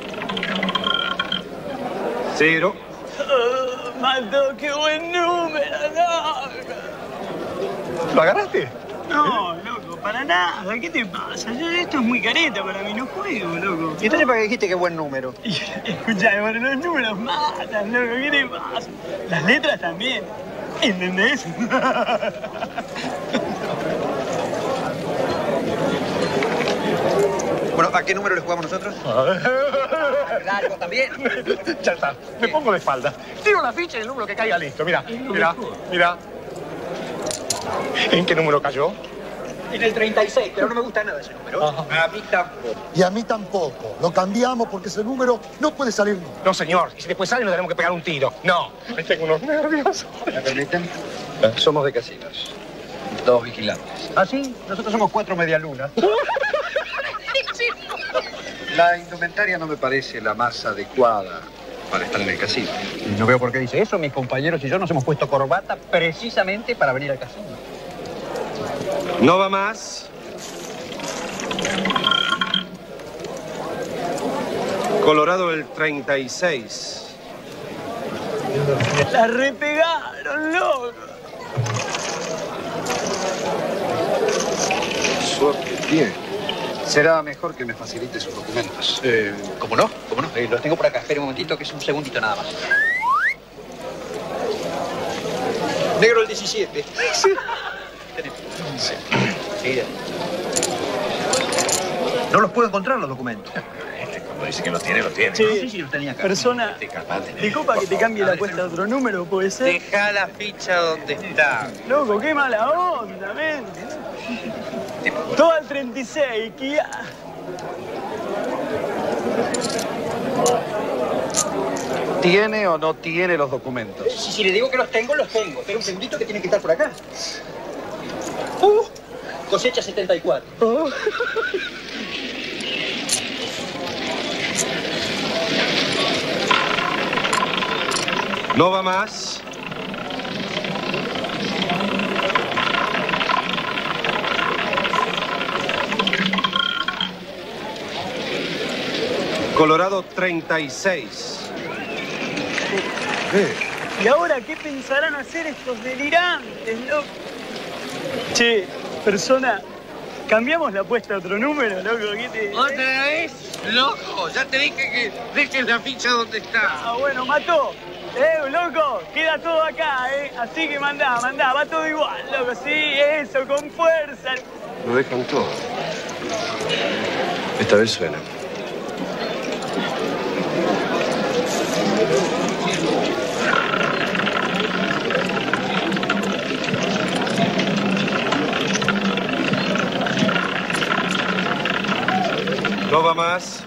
[SPEAKER 12] Cero.
[SPEAKER 11] Uh, mató, qué buen número, no.
[SPEAKER 12] ¿Lo agarraste?
[SPEAKER 11] No, loco, para nada. ¿Qué te pasa? Yo, esto es muy careta para mí, no juego, loco.
[SPEAKER 2] ¿Y entonces para qué dijiste qué buen número?
[SPEAKER 11] Escuchá, bueno, los números matan, loco, ¿qué te pasa? Las letras también, ¿entendés?
[SPEAKER 2] Bueno, ¿a qué número le jugamos nosotros? ¿Largo también?
[SPEAKER 12] Ya está, me pongo de espalda. Tiro la ficha y el número que caiga listo. Mira, mira, mira. ¿En qué número cayó?
[SPEAKER 2] En el treinta y seis, pero no me gusta nada ese número.
[SPEAKER 13] Ajá.
[SPEAKER 2] A mí tampoco.
[SPEAKER 13] Y a mí tampoco. Lo cambiamos porque ese número no puede salir nunca.
[SPEAKER 12] No, señor. Y si después sale, nos tenemos que pegar un tiro. No, me tengo unos nervios.
[SPEAKER 2] ¿Me permiten?
[SPEAKER 1] Somos de casinos. Dos vigilantes.
[SPEAKER 2] ¿Ah, sí? Nosotros somos cuatro medialunas.
[SPEAKER 3] La indumentaria no me parece la más adecuada para estar en el casino.
[SPEAKER 2] No veo por qué dice eso. Mis compañeros y yo nos hemos puesto corbata precisamente para venir al casino.
[SPEAKER 12] No va más. Colorado el treinta y seis.
[SPEAKER 11] La repegaron, loco.
[SPEAKER 1] Suerte tiene. Será mejor que me facilite sus documentos.
[SPEAKER 2] Eh, ¿Cómo no? ¿Cómo no? Eh, los tengo por acá. Espere un momentito, que es un segundito nada más. Negro el diecisiete. Sí. Sí. Sí. No los puedo encontrar los documentos.
[SPEAKER 3] Este, cuando dice que los tiene, los tiene.
[SPEAKER 11] Sí,
[SPEAKER 3] ¿no?
[SPEAKER 11] sí, sí,
[SPEAKER 2] los tenía acá.
[SPEAKER 11] Persona, disculpa que te cambie la apuesta a otro número, ¿puede ser?
[SPEAKER 6] Deja la ficha donde está.
[SPEAKER 11] Loco, qué mala onda, men. Todo al treinta y seis, Kia.
[SPEAKER 1] ¿Tiene o no tiene los documentos?
[SPEAKER 2] Si, si le digo que los tengo, los tengo. Pero un segundito que tiene que estar por acá. Uh, cosecha setenta y cuatro. Oh.
[SPEAKER 10] No va más. Colorado treinta y seis.
[SPEAKER 11] ¿Qué? ¿Y ahora qué pensarán hacer estos delirantes, loco? Che, persona, ¿cambiamos la apuesta a otro número, loco? ¿Qué te...
[SPEAKER 6] ¿Otra vez? Loco, ya te dije que dejes la ficha donde está.
[SPEAKER 11] Ah, bueno, mató. Eh, loco, queda todo acá, eh. Así que mandá, mandá, va todo igual, loco. Sí, eso, con fuerza.
[SPEAKER 10] Lo dejan todo. Esta vez suena. No va más.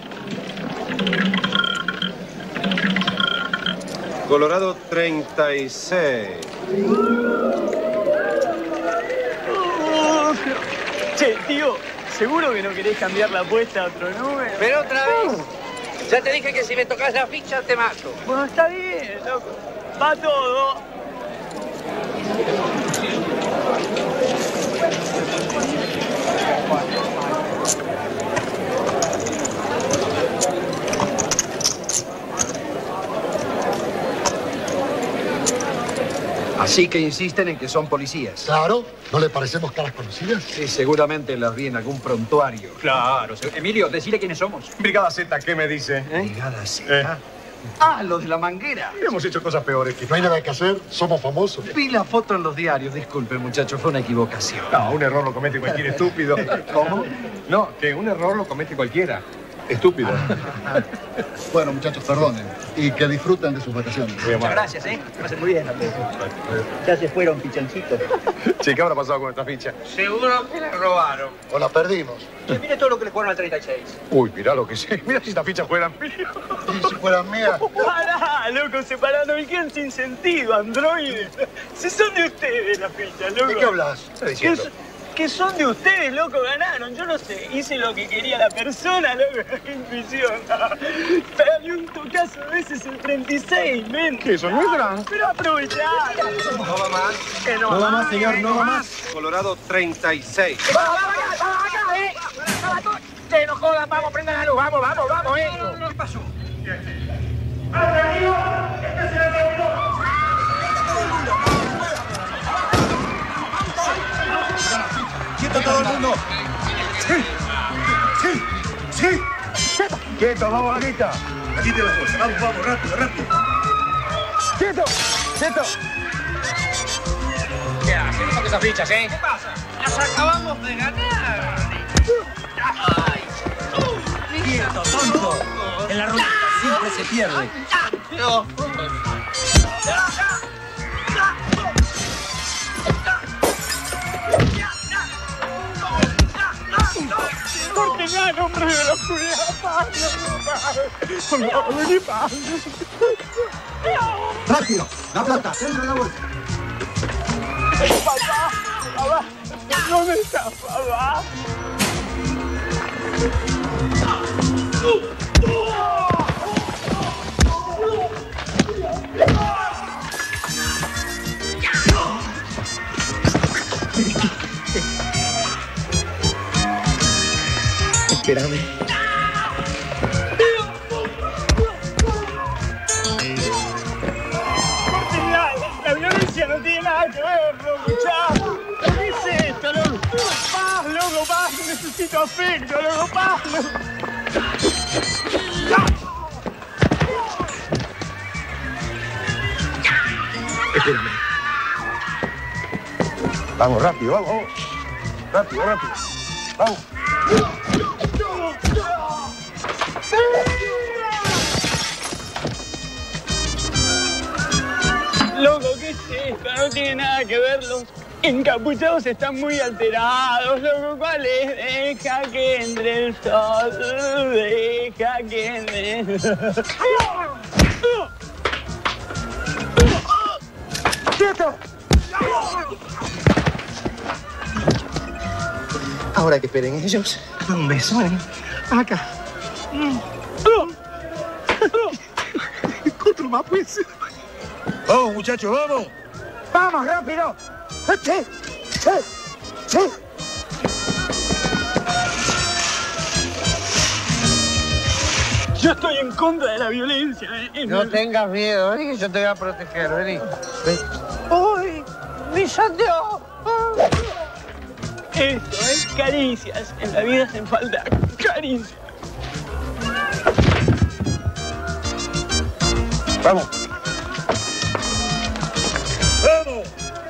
[SPEAKER 10] Colorado treinta y seis.
[SPEAKER 11] Oh, che, tío, ¿seguro que no querés cambiar la apuesta a otro número?
[SPEAKER 6] Pero otra vez. Ya te dije que si me tocas la ficha te mato.
[SPEAKER 11] Bueno, está bien, loco. Va todo.
[SPEAKER 1] Así que insisten en que son policías.
[SPEAKER 13] Claro, ¿no le parecemos caras conocidas?
[SPEAKER 1] Sí, seguramente las vi en algún prontuario.
[SPEAKER 2] Claro. Emilio, decile quiénes somos.
[SPEAKER 3] Brigada Z, ¿qué me dice? ¿Eh?
[SPEAKER 1] Brigada Z.
[SPEAKER 3] Eh.
[SPEAKER 1] Ah, los de la manguera.
[SPEAKER 3] Hemos hecho cosas peores que...
[SPEAKER 13] No hay nada que hacer, somos famosos.
[SPEAKER 1] Vi la foto en los diarios. Disculpe, muchacho, fue una equivocación.
[SPEAKER 3] No, un error lo comete cualquier estúpido.
[SPEAKER 1] ¿Cómo?
[SPEAKER 3] No, que un error lo comete cualquiera. Estúpido.
[SPEAKER 13] Bueno, muchachos, perdonen. Y que disfruten de sus vacaciones.
[SPEAKER 2] Muchas gracias, ¿eh? Que pasen muy bien. Ya se fueron, pichancitos.
[SPEAKER 3] Che, ¿qué habrá pasado con esta ficha?
[SPEAKER 6] Seguro que la robaron.
[SPEAKER 13] O la perdimos.
[SPEAKER 2] Che, mire todo lo que le jugaron al treinta y seis.
[SPEAKER 3] Uy, mirá lo que sé. Mira si estas fichas fueran mías.
[SPEAKER 13] Y si fueran mías.
[SPEAKER 11] Pará, loco, separando el quien sin sentido, androides. Si son de ustedes las fichas, loco.
[SPEAKER 13] ¿De qué hablas?
[SPEAKER 3] ¿Qué está diciendo?
[SPEAKER 11] Que son de ustedes, loco, ganaron. Yo no sé, hice lo que quería la persona, loco. ¡Qué intuición! Pégale un tocazo de veces el treinta y seis, men.
[SPEAKER 3] ¿Qué, son nuestras?
[SPEAKER 11] Pero aprovechá.
[SPEAKER 10] No va más.
[SPEAKER 11] Que no,
[SPEAKER 13] No va más, señor, no va más.
[SPEAKER 10] Colorado treinta y seis.
[SPEAKER 6] ¡Vamos, vamos, vamos, acá, eh! ¡Vamos, que no jodan! ¡Vamos, prendan la luz! ¡Vamos, vamos, vamos, eh!
[SPEAKER 2] No, no, ¿qué pasó?
[SPEAKER 4] ¡Quieto todo el mundo! ¡Sí! ¡Sí! ¡Sí!
[SPEAKER 3] ¡Quieto, vamos, Laguita!
[SPEAKER 4] Aquí te las cosas. Vamos, vamos, rápido, rápido.
[SPEAKER 3] ¡Quieto! ¡Quieto!
[SPEAKER 6] ¿Qué hacen con esas fichas, eh? ¿Qué pasa? ¡Las acabamos de ganar! ¡Ay!
[SPEAKER 2] ¡Quieto, tonto! En la ruleta siempre se pierde.
[SPEAKER 6] No.
[SPEAKER 11] Porque ya, hombre de la oscuridad, Pablo. Pablo, vení, Pablo.
[SPEAKER 13] ¡Rápido! ¡La plata! ¡Entra la vuelta!
[SPEAKER 11] Papá, papá, ¿dónde está, papá?
[SPEAKER 2] Espérame.
[SPEAKER 11] tiene nada que ver, loco, chao. ¿Qué es esto, loco? Paz, loco, paz, necesito afecto, loco, paz, loco.
[SPEAKER 3] Espérame. Vamos, rápido, vamos, vamos. Rápido, rápido. Vamos.
[SPEAKER 11] Loco, ¿qué es esto? No tiene nada que ver. Los encapuchados están muy alterados, loco. ¿Cuál es? Deja que entre el sol. Deja que entre el sol. ¡Quieto!
[SPEAKER 2] Ahora que esperen ellos, un beso, ven. Acá. Otro más, pues.
[SPEAKER 3] Vamos, muchachos, vamos.
[SPEAKER 11] ¡Vamos, rápido! ¡Sí! ¡Sí! ¡Sí! Yo estoy en contra de la violencia. ¿eh?
[SPEAKER 6] No tengas miedo, vení que yo te voy a proteger, vení. Ven.
[SPEAKER 11] ¡Uy! ¡Me chateó! Esto es caricias. En la vida hacen falta caricias.
[SPEAKER 3] Vamos. ¡Vamos!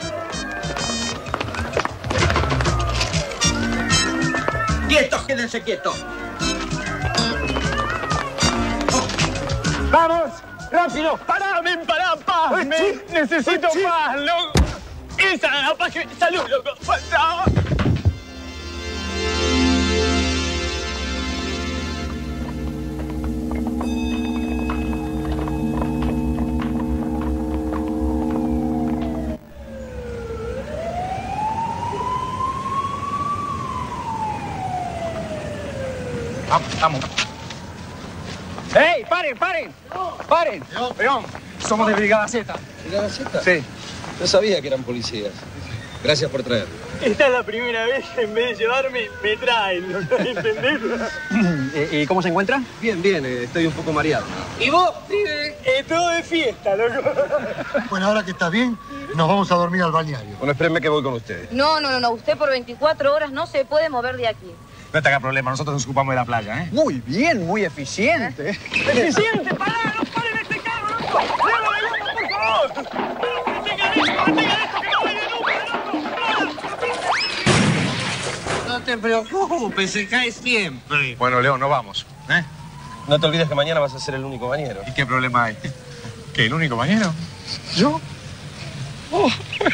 [SPEAKER 6] ¡Quietos, quédense quietos!
[SPEAKER 11] ¡Vamos! ¡Rápido! ¡Pará, men, pará, paz! Men. Necesito paz, loco. Esa es la paz que... ¡Salud, loco! ¡Faltaba!
[SPEAKER 2] Vamos, vamos.
[SPEAKER 11] ¡Ey, paren, paren! ¡Paren! Peón, somos de Brigada Z.
[SPEAKER 10] ¿Brigada Z?
[SPEAKER 11] Sí.
[SPEAKER 10] No sabía que eran policías. Gracias por traerme.
[SPEAKER 11] Esta es la primera vez que en vez de llevarme, me traen, ¿no? ¿Entendés?
[SPEAKER 2] ¿Y cómo se encuentra?
[SPEAKER 10] Bien, bien, eh, estoy un poco mareado.
[SPEAKER 11] ¿Y vos, pibe? Es todo de fiesta, loco.
[SPEAKER 13] Bueno, ahora que está bien, nos vamos a dormir al balneario.
[SPEAKER 10] Bueno, espérenme que voy con ustedes.
[SPEAKER 14] No, no, no, no. Usted por veinticuatro horas no se puede mover de aquí.
[SPEAKER 3] No te haga problema, nosotros nos ocupamos de la playa, ¿eh?
[SPEAKER 2] Muy bien, muy eficiente.
[SPEAKER 11] ¡Eficiente! ¡Pará! ¡No paren este carro, loco! ¡Luego, luego, por favor! ¡Mantengan esto, mantengan esto, que no vaya nunca, loco!
[SPEAKER 6] No te preocupes, se cae siempre.
[SPEAKER 3] Bueno, León, no vamos, ¿eh?
[SPEAKER 10] No te olvides que mañana vas a ser el único bañero.
[SPEAKER 3] ¿Y qué problema hay? ¿Qué, el único bañero? ¿Yo? Oh.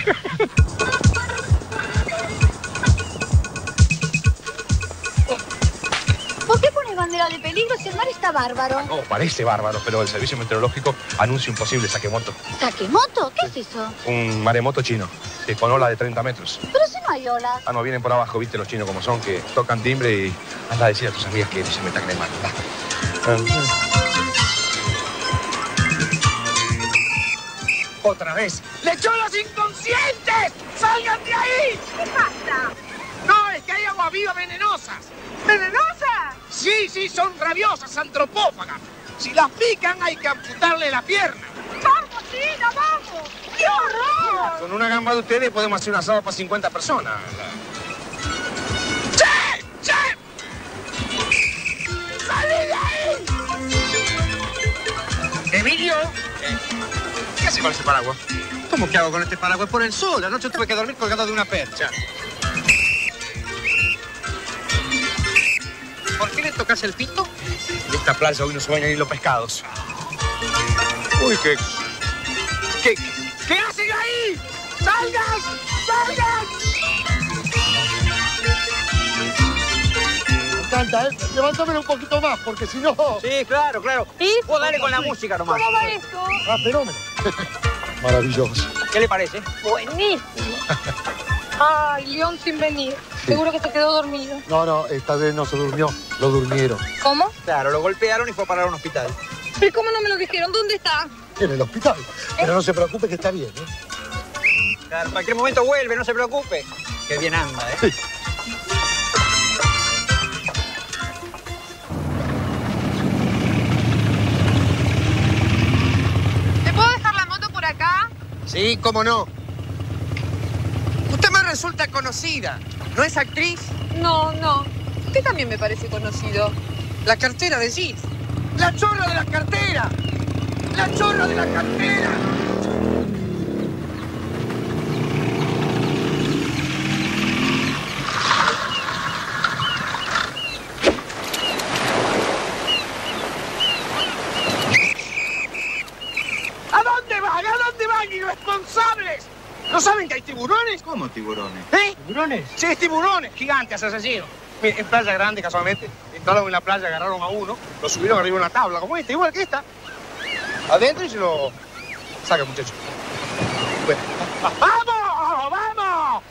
[SPEAKER 7] ¿Por qué pones bandera de peligro si el mar está bárbaro?
[SPEAKER 3] No, parece bárbaro, pero el servicio meteorológico anuncia un posible saquemoto.
[SPEAKER 7] ¿Saquemoto? ¿Qué es eso?
[SPEAKER 3] Un maremoto chino, que con ola de treinta metros.
[SPEAKER 7] Pero si no hay olas.
[SPEAKER 3] Ah, no, vienen por abajo, viste los chinos como son, que tocan timbre y anda a decir a tus amigas que no se metan en el mar.
[SPEAKER 6] ¡Otra vez! ¡Lecholas inconscientes! ¡Salgan de ahí!
[SPEAKER 7] ¿Qué pasa?
[SPEAKER 6] No, es que hay agua viva venenosas.
[SPEAKER 7] ¿Venenosa?
[SPEAKER 6] Sí, sí, son rabiosas, antropófagas. Si las pican hay que amputarle la pierna.
[SPEAKER 7] ¡Vamos, China, vamos! ¡Qué horror!
[SPEAKER 3] Con una gamba de ustedes podemos hacer un asado para cincuenta personas.
[SPEAKER 6] ¡Che! ¡Che! ¡Salí de ahí!
[SPEAKER 3] Emilio, ¿qué hace con ese paraguas?
[SPEAKER 6] ¿Cómo que hago con este paraguas? Por el sol. Anoche tuve que dormir colgado de una percha. ¿Por qué le tocas el pito?
[SPEAKER 3] En esta playa hoy no se bañan ni los pescados. Uy, qué...
[SPEAKER 6] ¿Qué, qué, qué hacen ahí? ¡Salgan! ¡Salgan!
[SPEAKER 13] Me encanta, ¿eh? Levántame un poquito más, porque si no...
[SPEAKER 2] Sí, claro, claro.
[SPEAKER 14] ¿Y?
[SPEAKER 2] Vos dale con la música nomás.
[SPEAKER 14] ¿Cómo va esto?
[SPEAKER 13] Ah, fenómeno. Maravilloso.
[SPEAKER 2] ¿Qué le parece?
[SPEAKER 14] Buenísimo.
[SPEAKER 7] Ay, León sin venir. Seguro que se quedó dormido.
[SPEAKER 13] No, no, esta vez no se durmió, lo durmieron.
[SPEAKER 7] ¿Cómo?
[SPEAKER 2] Claro, lo golpearon y fue a parar a un hospital.
[SPEAKER 7] ¿Pero cómo no me lo dijeron? ¿Dónde está?
[SPEAKER 13] En el hospital. Pero no se preocupe que está bien, ¿eh?
[SPEAKER 2] Claro, en cualquier momento vuelve, no se preocupe. Qué bien anda, ¿eh?
[SPEAKER 13] Sí.
[SPEAKER 7] ¿Te puedo dejar la moto por acá?
[SPEAKER 6] Sí, cómo no. resulta conocida. ¿No es actriz?
[SPEAKER 14] No, no. Usted también me parece conocido.
[SPEAKER 6] La cartera de Gis. ¡La chorra de la cartera! ¡La chorra de la cartera! ¿A dónde van? ¿A dónde van, irresponsables? ¿No saben que hay tiburones?
[SPEAKER 3] ¿Cómo tiburones?
[SPEAKER 6] ¿Eh? ¿Tiburones? Sí, tiburones, gigantes, asesinos. Mire, en Playa Grande, casualmente, entraron en la playa, agarraron a uno, lo subieron arriba de una tabla, como este, igual que esta. Adentro y se lo saca, muchacho. Bueno. ¡Vamos! ¡Vamos!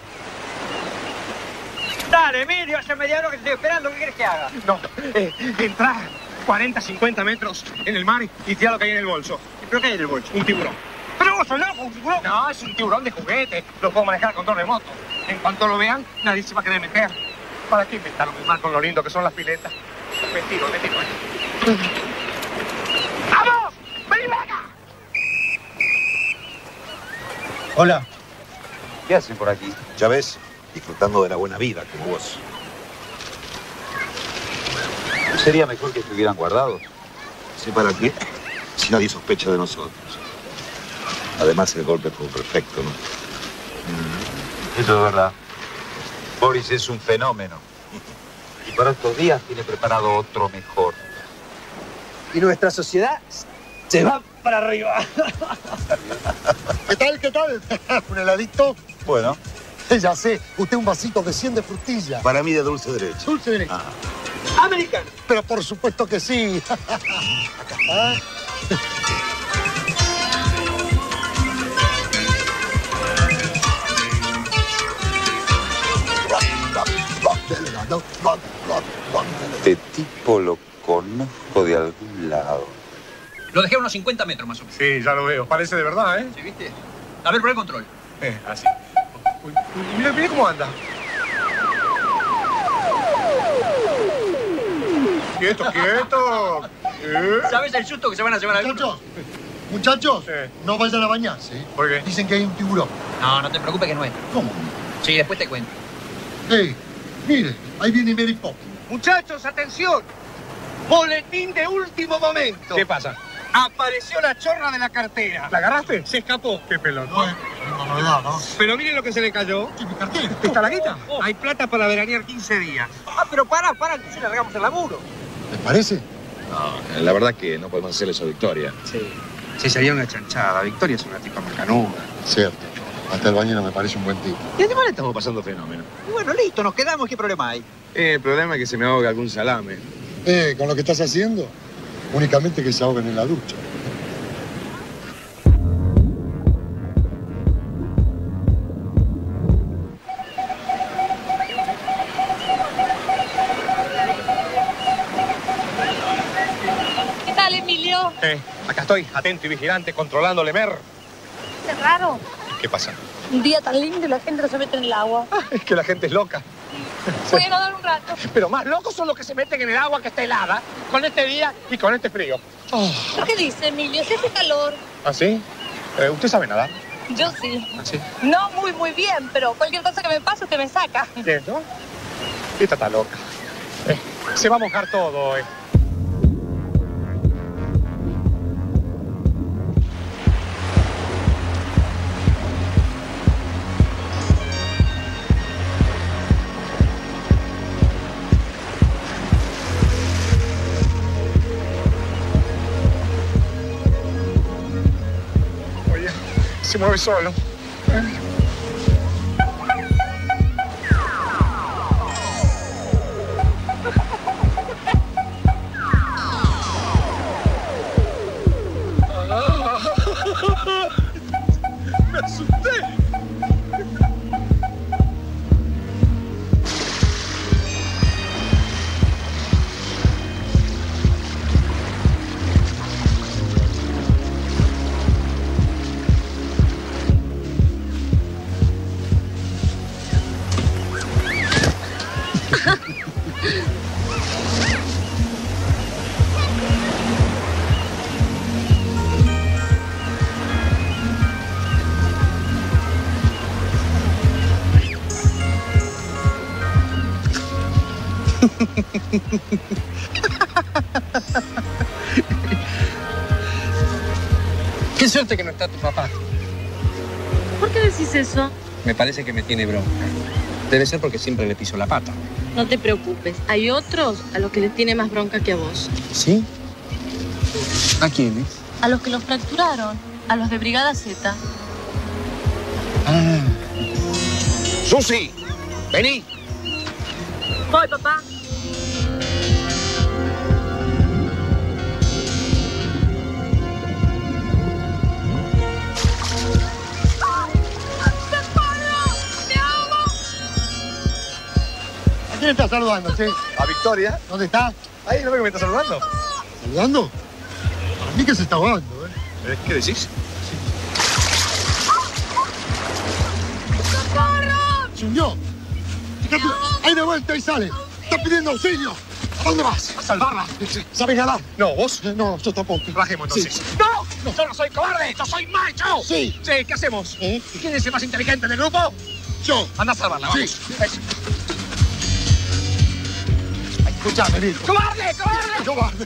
[SPEAKER 16] Dale, Emilio, hace media hora que te estoy esperando. ¿Qué quieres que haga?
[SPEAKER 6] No, eh, entrar cuarenta, cincuenta metros en el mar y tirar lo que hay en el bolso.
[SPEAKER 16] ¿Pero qué hay en el bolso?
[SPEAKER 6] Un tiburón. ¿Pero vos sos loco, un tiburón? No, es un tiburón de juguete. Lo puedo manejar con control remoto. En cuanto lo vean, nadie se va a querer meter. ¿Para qué inventaron el mar con lo lindo que son las piletas? Mentiro, mentiro. ¡Vamos! ¡Vení acá!
[SPEAKER 3] Hola. ¿Qué hacen por aquí?
[SPEAKER 9] Ya ves, disfrutando de la buena vida como vos.
[SPEAKER 3] ¿No sería mejor que estuvieran guardados?
[SPEAKER 9] ¿Sí para qué? Si nadie sospecha de nosotros. Además, el golpe fue perfecto, ¿no?
[SPEAKER 3] Eso es verdad. Boris es un fenómeno. Y para estos días tiene preparado otro mejor.
[SPEAKER 10] Y nuestra sociedad se va para arriba.
[SPEAKER 13] ¿Qué tal, qué tal? ¿Un heladito?
[SPEAKER 3] Bueno.
[SPEAKER 13] Ya sé, usted un vasito de cien de frutilla.
[SPEAKER 9] Para mí de dulce derecho.
[SPEAKER 13] Dulce derecho.
[SPEAKER 9] Ah.
[SPEAKER 13] Americano. Pero por supuesto que sí. ¿Ah?
[SPEAKER 3] Este tipo lo conozco de algún lado.
[SPEAKER 16] Lo dejé a unos cincuenta metros más o menos.
[SPEAKER 12] Sí, ya lo veo. Parece de verdad, ¿eh?
[SPEAKER 16] ¿Sí, viste? A ver, por el control.
[SPEAKER 12] Eh, así. Uy, uy, mira, mira cómo anda. Quieto, quieto. ¿Eh?
[SPEAKER 16] ¿Sabes el susto que se van a llevar a
[SPEAKER 13] Muchachos, muchachos,
[SPEAKER 12] Sí.
[SPEAKER 13] no vayan a bañarse.
[SPEAKER 12] ¿Por qué?
[SPEAKER 13] Dicen que hay un tiburón.
[SPEAKER 16] No, no te preocupes que no es.
[SPEAKER 13] ¿Cómo?
[SPEAKER 16] Sí, después te cuento.
[SPEAKER 13] Hey, mire, ahí viene Mary Poppins.
[SPEAKER 6] Muchachos, atención. Boletín de último momento.
[SPEAKER 12] ¿Qué pasa?
[SPEAKER 6] Apareció la chorra de la cartera.
[SPEAKER 12] ¿La agarraste?
[SPEAKER 6] Se escapó.
[SPEAKER 12] Qué pelón.
[SPEAKER 13] No, es una novedad, ¿no?
[SPEAKER 6] Pero miren lo que se le cayó.
[SPEAKER 13] ¿Qué, mi cartera?
[SPEAKER 6] ¿Está la guita? Hay plata para veranear quince días. Ah, pero para, para, entonces largamos el laburo.
[SPEAKER 13] ¿Les parece?
[SPEAKER 12] No, la verdad que no podemos hacerle eso a Victoria.
[SPEAKER 6] Sí. Sí, sería una chanchada. Victoria es una tipa macanuda.
[SPEAKER 13] Cierto. Hasta el bañero me parece un buen tipo.
[SPEAKER 12] Y además le estamos pasando fenómeno.
[SPEAKER 16] Y bueno, listo, nos quedamos. ¿Qué problema hay?
[SPEAKER 12] Eh, el problema es que se me ahoga algún salame.
[SPEAKER 13] Eh, con lo que estás haciendo, únicamente que se ahoguen en la ducha.
[SPEAKER 15] ¿Qué tal, Emilio?
[SPEAKER 12] Eh, acá estoy, atento y vigilante, controlando Lemer.
[SPEAKER 15] Es raro.
[SPEAKER 12] ¿Qué pasa?
[SPEAKER 15] Un día tan lindo y la gente no se mete en el agua.
[SPEAKER 12] Ah, es que la gente es loca.
[SPEAKER 15] Voy a nadar un rato.
[SPEAKER 6] Pero más locos son los que se meten en el agua que está helada, con este día y con este frío.
[SPEAKER 12] Oh.
[SPEAKER 15] ¿Qué dice, Emilio? Si hace calor.
[SPEAKER 12] ¿Ah, sí? Eh, ¿Usted sabe nadar?
[SPEAKER 15] Yo sí.
[SPEAKER 12] ¿Ah, sí?
[SPEAKER 15] No muy, muy bien, pero cualquier cosa que me pase, usted me saca.
[SPEAKER 12] ¿Cierto? Esta está loca. Eh, se va a mojar todo, eh. Oye, se mueve solo. Me asusté.
[SPEAKER 6] Qué suerte que no está tu papá.
[SPEAKER 15] ¿Por qué decís eso?
[SPEAKER 6] Me parece que me tiene bronca. Debe ser porque siempre le piso la pata.
[SPEAKER 15] No te preocupes. Hay otros a los que les tiene más bronca que a vos.
[SPEAKER 6] ¿Sí? ¿A quiénes?
[SPEAKER 15] A los que los fracturaron. A los de Brigada Z.
[SPEAKER 6] Ah. ¡Susi! ¡Vení!
[SPEAKER 15] Voy, papá.
[SPEAKER 13] ¿A quién está saludando, che?
[SPEAKER 3] ¿A Victoria?
[SPEAKER 13] ¿Dónde está?
[SPEAKER 3] Ahí, ¿no ve que me está saludando?
[SPEAKER 13] ¿Saludando? Para mí que se está ahogando, ¿eh?
[SPEAKER 3] ¿Qué decís?
[SPEAKER 13] ¡Socorro! ¡Se hundió! Fíjate, ahí de vuelta y sale. ¡Está pidiendo auxilio! ¿A dónde vas?
[SPEAKER 3] A salvarla.
[SPEAKER 13] ¿Sabes nadar?
[SPEAKER 3] No, ¿vos?
[SPEAKER 13] No, yo tampoco.
[SPEAKER 3] Bajemos entonces.
[SPEAKER 13] Sí.
[SPEAKER 6] ¡No! ¡No, yo no soy cobarde! ¡Yo soy macho!
[SPEAKER 13] Sí.
[SPEAKER 6] Sí, ¿qué hacemos?
[SPEAKER 13] ¿Eh?
[SPEAKER 6] ¿Quién es el más inteligente del grupo?
[SPEAKER 13] Yo.
[SPEAKER 6] Anda a salvarla, vamos.
[SPEAKER 13] Sí.
[SPEAKER 6] Eso.
[SPEAKER 13] Escuchame, Vito.
[SPEAKER 6] ¡Cobarde, cobarde!
[SPEAKER 13] ¡Cobarde!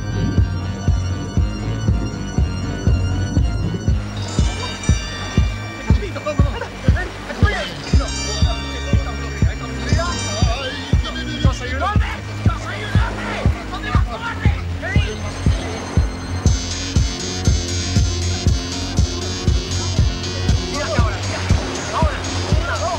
[SPEAKER 6] ¡Yo soy un hombre! ¡Yo soy un hombre! ¿Dónde vas, cobarde? ¡Vení! Tírate ahora, tírate. Ahora. Una, dos.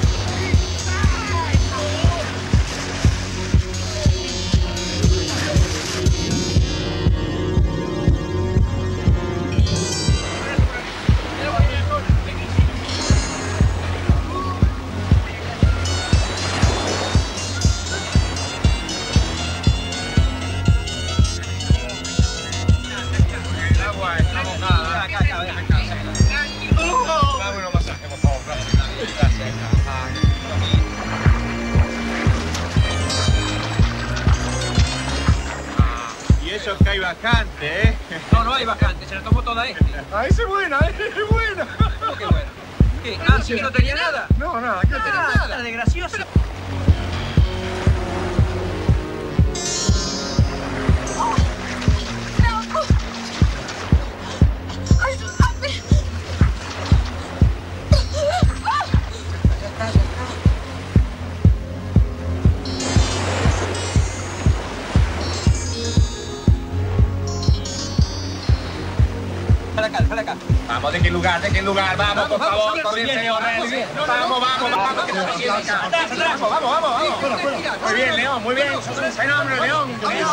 [SPEAKER 3] Eso que hay vacante, ¿eh?
[SPEAKER 6] No, no hay vacante, se la tomó toda este.
[SPEAKER 3] Ah, esa es buena, ¿eh? Es buena.
[SPEAKER 6] ¿Cómo que buena? ¿Qué? Ah, ¿sí que no tenía nada?
[SPEAKER 3] No, nada, aquí no tenía
[SPEAKER 6] Ah,
[SPEAKER 3] nada.
[SPEAKER 6] cara de gracioso. Para acá, para acá.
[SPEAKER 3] Vamos, ¿de qué lugar? ¿De qué lugar? Vamos, por favor,
[SPEAKER 6] muy
[SPEAKER 3] corriente,
[SPEAKER 6] bien,
[SPEAKER 3] León.
[SPEAKER 6] muy bien.
[SPEAKER 3] Vamos, vamos, vamos. que nos sigue acá. Vamos, vamos, vamos, vamos. Muy bien, León, muy bien. Sos un fenómeno, León.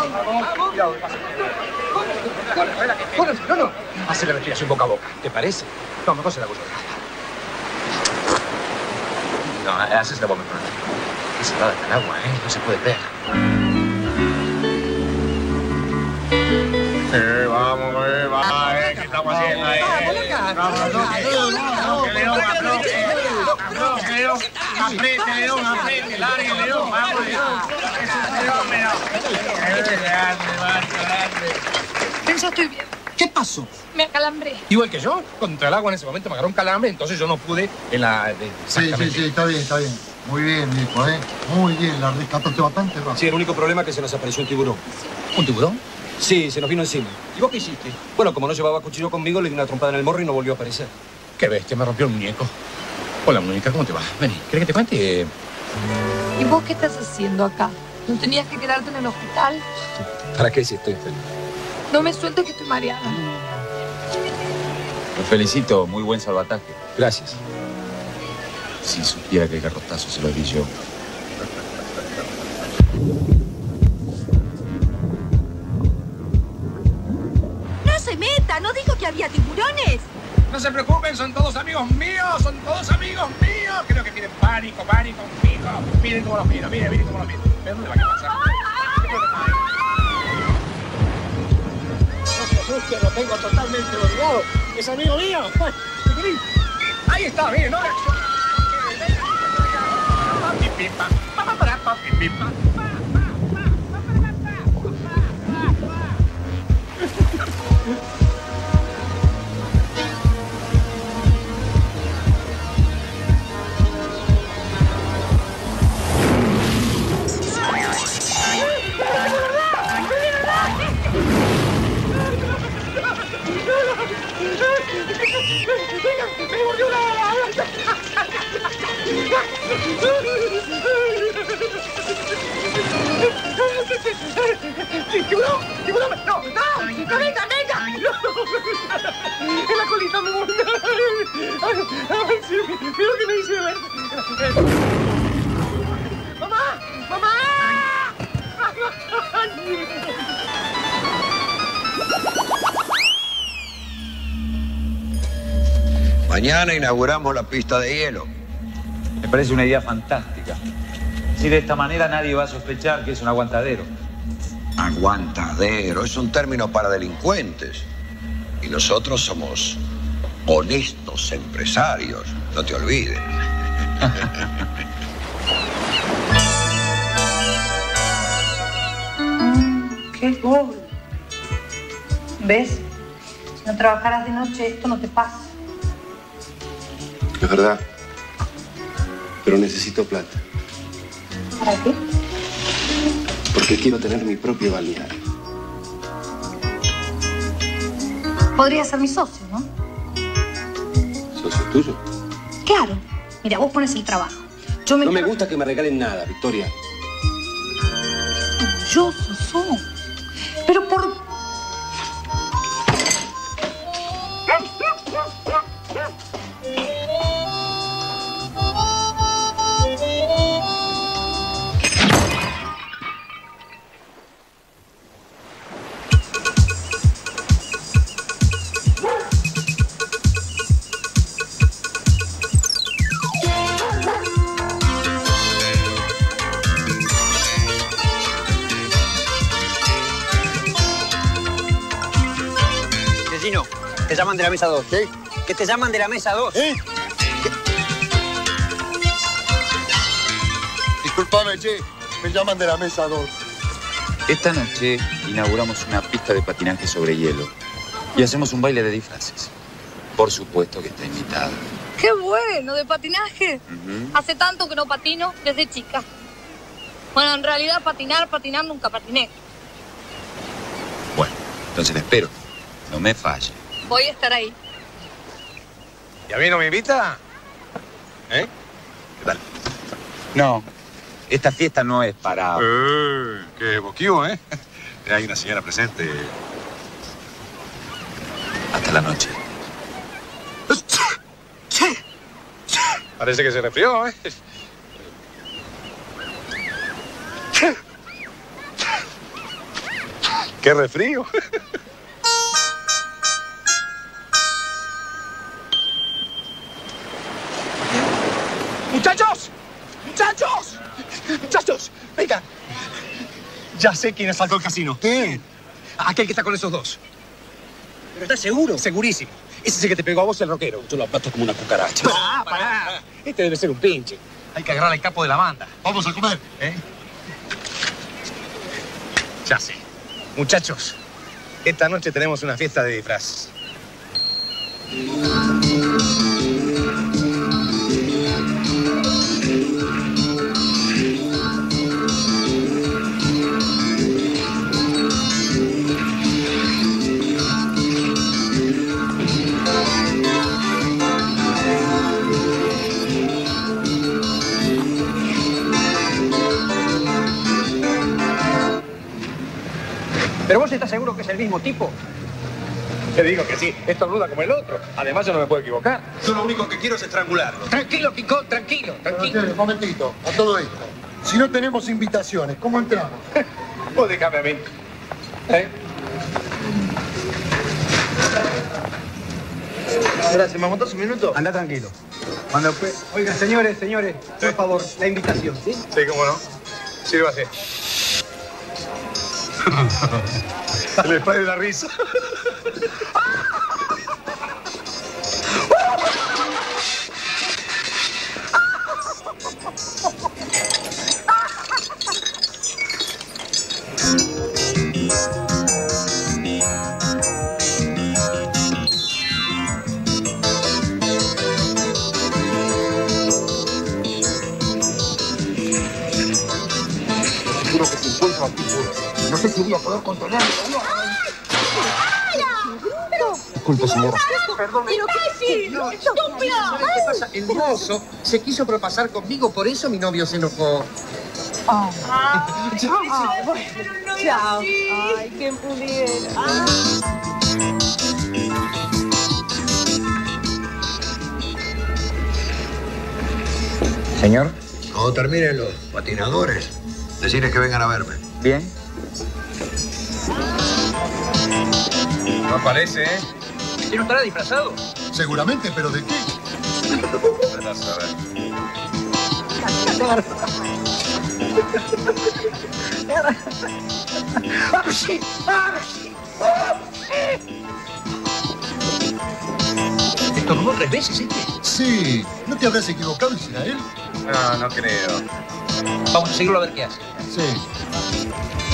[SPEAKER 6] Corre, no, no. Hace la respiración boca a boca. ¿Te parece? No, mejor se la hago yo.
[SPEAKER 3] No, haces la bomba. Es cerrada el agua, ¿eh? No se puede ver. Eh, vamos, eh, va, eh, ¿qué estamos haciendo ahí? Vamos, vamos, que León afloje, afloje, León, apriete, León, apriete, largue, León, vamos, León. Es un fenómeno. Eh, grande, Marco, grande.
[SPEAKER 7] Ya estoy bien.
[SPEAKER 6] ¿Qué pasó?
[SPEAKER 7] Me acalambré.
[SPEAKER 6] Igual que yo, contra el agua en ese momento me agarró un calambre, entonces yo no pude en la... de-
[SPEAKER 13] Sí, sí, sí, está bien, está bien. Muy bien, hijo, ¿eh? Muy bien, la rescataste bastante rápido.
[SPEAKER 17] Sí, el único problema es que se nos apareció un tiburón.
[SPEAKER 6] ¿Un tiburón?
[SPEAKER 17] Sí, se nos vino encima.
[SPEAKER 6] ¿Y vos qué hiciste?
[SPEAKER 17] Bueno, como no llevaba cuchillo conmigo, le di una trompada en el morro y no volvió a aparecer.
[SPEAKER 6] Qué bestia, me rompió el muñeco. Hola, muñeca, ¿cómo te va? Vení, ¿querés que te cuente?
[SPEAKER 7] ¿Y vos qué estás haciendo acá? ¿No tenías que quedarte en el hospital?
[SPEAKER 17] ¿Para qué si estoy feliz?
[SPEAKER 7] No me sueltes que estoy mareada.
[SPEAKER 18] Lo felicito, muy buen salvataje.
[SPEAKER 17] Gracias.
[SPEAKER 18] Si supiera que el garrotazo se lo di yo.
[SPEAKER 19] ¡No se meta! ¿No dijo que había tiburones?
[SPEAKER 6] No se preocupen, son todos amigos míos, son todos amigos míos. Creo que tienen pánico, pánico, pánico. Miren cómo los miro, miren, miren cómo los miro. ¿Ven dónde va a pasar?
[SPEAKER 11] No se asuste, lo tengo totalmente olvidado. ¿Es amigo mío?
[SPEAKER 6] Ahí está, miren, ¿no? Papi, pipa, papá, para, papi, pipa.
[SPEAKER 11] ¡Tiburón! ¡Tiburón! ¡No! ¡No! ¡No, venga, venga! ¡No! ¡En la colita me voy! ¡Ay, ay, sí! ¡Mira lo que me dice! ¡Mamá! ¡Mamá!
[SPEAKER 9] Mañana inauguramos la pista de hielo.
[SPEAKER 20] Me parece una idea fantástica. Si de esta manera nadie va a sospechar que es un aguantadero.
[SPEAKER 9] Aguantadero es un término para delincuentes. Y nosotros somos honestos empresarios. No te olvides.
[SPEAKER 7] ¡Qué gol! ¿Ves? Si no trabajaras de noche, esto no te pasa.
[SPEAKER 18] Es verdad. Pero necesito plata.
[SPEAKER 7] ¿Para qué?
[SPEAKER 18] Porque quiero tener mi propio balneario.
[SPEAKER 7] Podría ser mi socio, ¿no?
[SPEAKER 18] ¿Socio tuyo?
[SPEAKER 7] Claro. Mira, vos pones el trabajo. Yo me
[SPEAKER 18] No me gusta que me regalen nada, Victoria.
[SPEAKER 7] Orgullosos son. Pero por...
[SPEAKER 10] Vecino, te llaman de la mesa dos. ¿Qué? Que te llaman de la mesa dos.
[SPEAKER 13] ¿Eh? Disculpame, che. Me llaman de la mesa dos.
[SPEAKER 18] Esta noche inauguramos una pista de patinaje sobre hielo y hacemos un baile de disfraces. Por supuesto que está invitada.
[SPEAKER 7] ¡Qué bueno! ¿De patinaje?
[SPEAKER 18] Uh-huh.
[SPEAKER 7] Hace tanto que no patino desde chica. Bueno, en realidad patinar, patinar nunca patiné.
[SPEAKER 18] Bueno, entonces la espero. No me falle.
[SPEAKER 7] Voy a estar ahí.
[SPEAKER 12] ¿Y a mí no me invita? ¿Eh? ¿Qué tal?
[SPEAKER 20] No, esta fiesta no es para...
[SPEAKER 12] Eh, qué boquivo, ¿eh? Hay una señora presente.
[SPEAKER 18] Hasta la noche.
[SPEAKER 12] Parece que se resfrió, ¿eh? ¡Qué resfrío!
[SPEAKER 11] ¡Muchachos! ¡Muchachos! ¡Muchachos! ¡Venga! Ya sé quién asaltó el casino.
[SPEAKER 13] ¿Quién?
[SPEAKER 11] Aquel que está con esos dos.
[SPEAKER 10] ¿Pero estás seguro?
[SPEAKER 11] Segurísimo. Ese es el que te pegó a vos el rockero.
[SPEAKER 10] Yo lo aplasto como una cucaracha.
[SPEAKER 11] ¡Pará, pará! Este debe ser un pinche. Hay que agarrar al capo de la banda.
[SPEAKER 13] Vamos a comer.
[SPEAKER 11] ¿Eh? Ya sé. Muchachos, esta noche tenemos una fiesta de disfraces.
[SPEAKER 10] ¿Pero vos estás seguro que es el mismo tipo?
[SPEAKER 12] Te digo que sí, esto ruda como el otro. Además, yo no me puedo equivocar.
[SPEAKER 11] Yo lo único que quiero es estrangularlo.
[SPEAKER 10] Tranquilo, Kiko, tranquilo, tranquilo.
[SPEAKER 13] Un momentito, a todo esto. Si no tenemos invitaciones, ¿cómo entramos?
[SPEAKER 12] Vos déjame a mí. ¿Eh?
[SPEAKER 10] Gracias, ¿me aguantás un minuto? Anda tranquilo. Cuando fue... Oiga, señores, señores, por favor, la invitación, ¿sí?
[SPEAKER 12] Sí, cómo no. Sírvase. El spray de la risa.
[SPEAKER 13] Seguro que si encuentro aquí, no sé si voy a poder controlarlo. Disculpe, señora.
[SPEAKER 11] Perdón,
[SPEAKER 5] ¿Pero qué es eso? ¡Estúpido!
[SPEAKER 11] ¿Sabes qué pasa? El mozo se quiso propasar conmigo, por eso mi novio se enojó.
[SPEAKER 19] Oh.
[SPEAKER 15] Ay,
[SPEAKER 19] Chao.
[SPEAKER 15] ah,
[SPEAKER 19] Bueno,
[SPEAKER 15] chao.
[SPEAKER 19] Ay, qué pudiera.
[SPEAKER 2] Señor.
[SPEAKER 9] Cuando terminen los patinadores, decirles que vengan a verme.
[SPEAKER 2] Bien.
[SPEAKER 12] No aparece, ¿eh?
[SPEAKER 6] ¿Y no estará disfrazado?
[SPEAKER 13] Seguramente, pero ¿de qué?
[SPEAKER 12] Vas a ver.
[SPEAKER 6] ¿Estornudó tres veces este?
[SPEAKER 13] Sí. ¿No te habrás equivocado y será él?
[SPEAKER 12] No, no creo.
[SPEAKER 6] Vamos a seguirlo a ver qué hace.
[SPEAKER 13] Sí.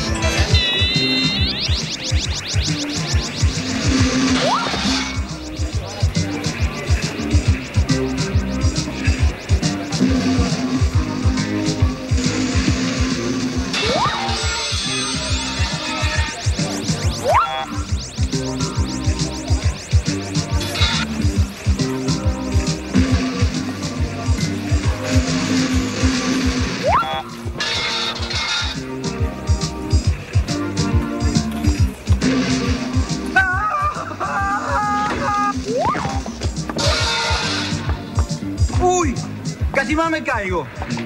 [SPEAKER 10] ¡Uy! Casi más me caigo.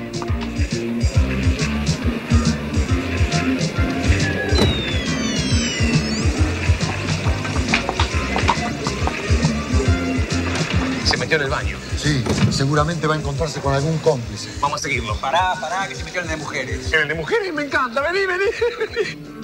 [SPEAKER 6] Se metió en el baño.
[SPEAKER 13] Sí, seguramente va a encontrarse con algún cómplice.
[SPEAKER 6] Vamos a seguirlo.
[SPEAKER 10] Pará, pará, que se metió en el de mujeres.
[SPEAKER 12] En el de mujeres me encanta. Vení, vení, vení.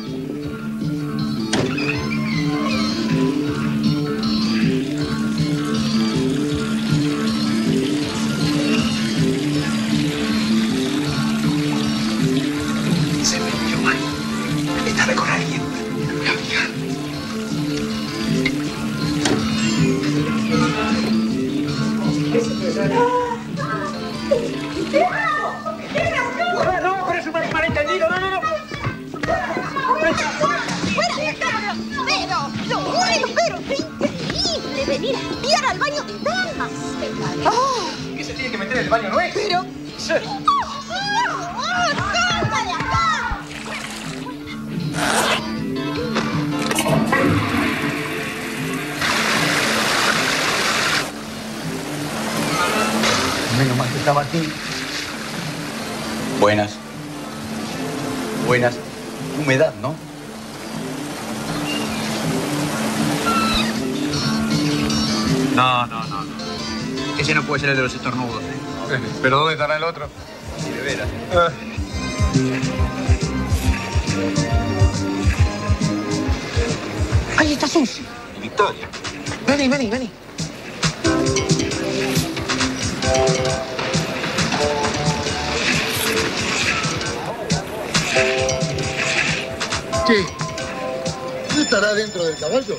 [SPEAKER 6] Se metió ahí. Está con alguien.
[SPEAKER 10] No, pero es un malentendido. No, no, no.
[SPEAKER 19] ¡Fuera de acá! Pero, lo único, pero, qué increíble venir a espiar al baño de damas.
[SPEAKER 10] ¿Qué se tiene que meter en el baño nuestro?
[SPEAKER 19] Pero...
[SPEAKER 10] Sí.
[SPEAKER 19] ¡Salga de acá!
[SPEAKER 2] Menos mal que estaba aquí.
[SPEAKER 10] Buenas. Buenas. Humedad, ¿no? No, no, no, no. Ese no puede ser el de los estornudos, ¿eh?
[SPEAKER 12] ¿Pero dónde estará el otro?
[SPEAKER 10] Sí, de veras.
[SPEAKER 12] Ah.
[SPEAKER 2] ¡Ahí está sucio!
[SPEAKER 10] Victoria.
[SPEAKER 2] Vení, vení, vení.
[SPEAKER 13] ¿Qué? ¿No estará dentro del caballo?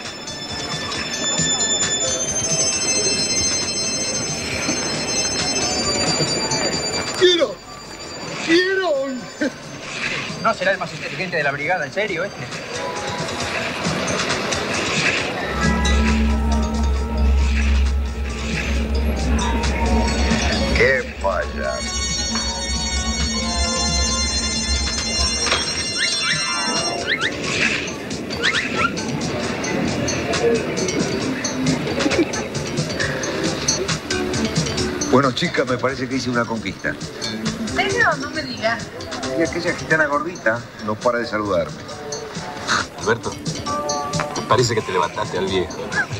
[SPEAKER 13] ¡Quiero! ¡Quiero!
[SPEAKER 10] No será el más inteligente de la brigada, en serio, este.
[SPEAKER 9] ¡Qué payaso!
[SPEAKER 1] Bueno, chicas, me parece que hice una conquista.
[SPEAKER 15] ¿En serio? No me digas.
[SPEAKER 1] Y aquella gitana gordita no para de saludarme.
[SPEAKER 12] Alberto, parece que te levantaste al viejo.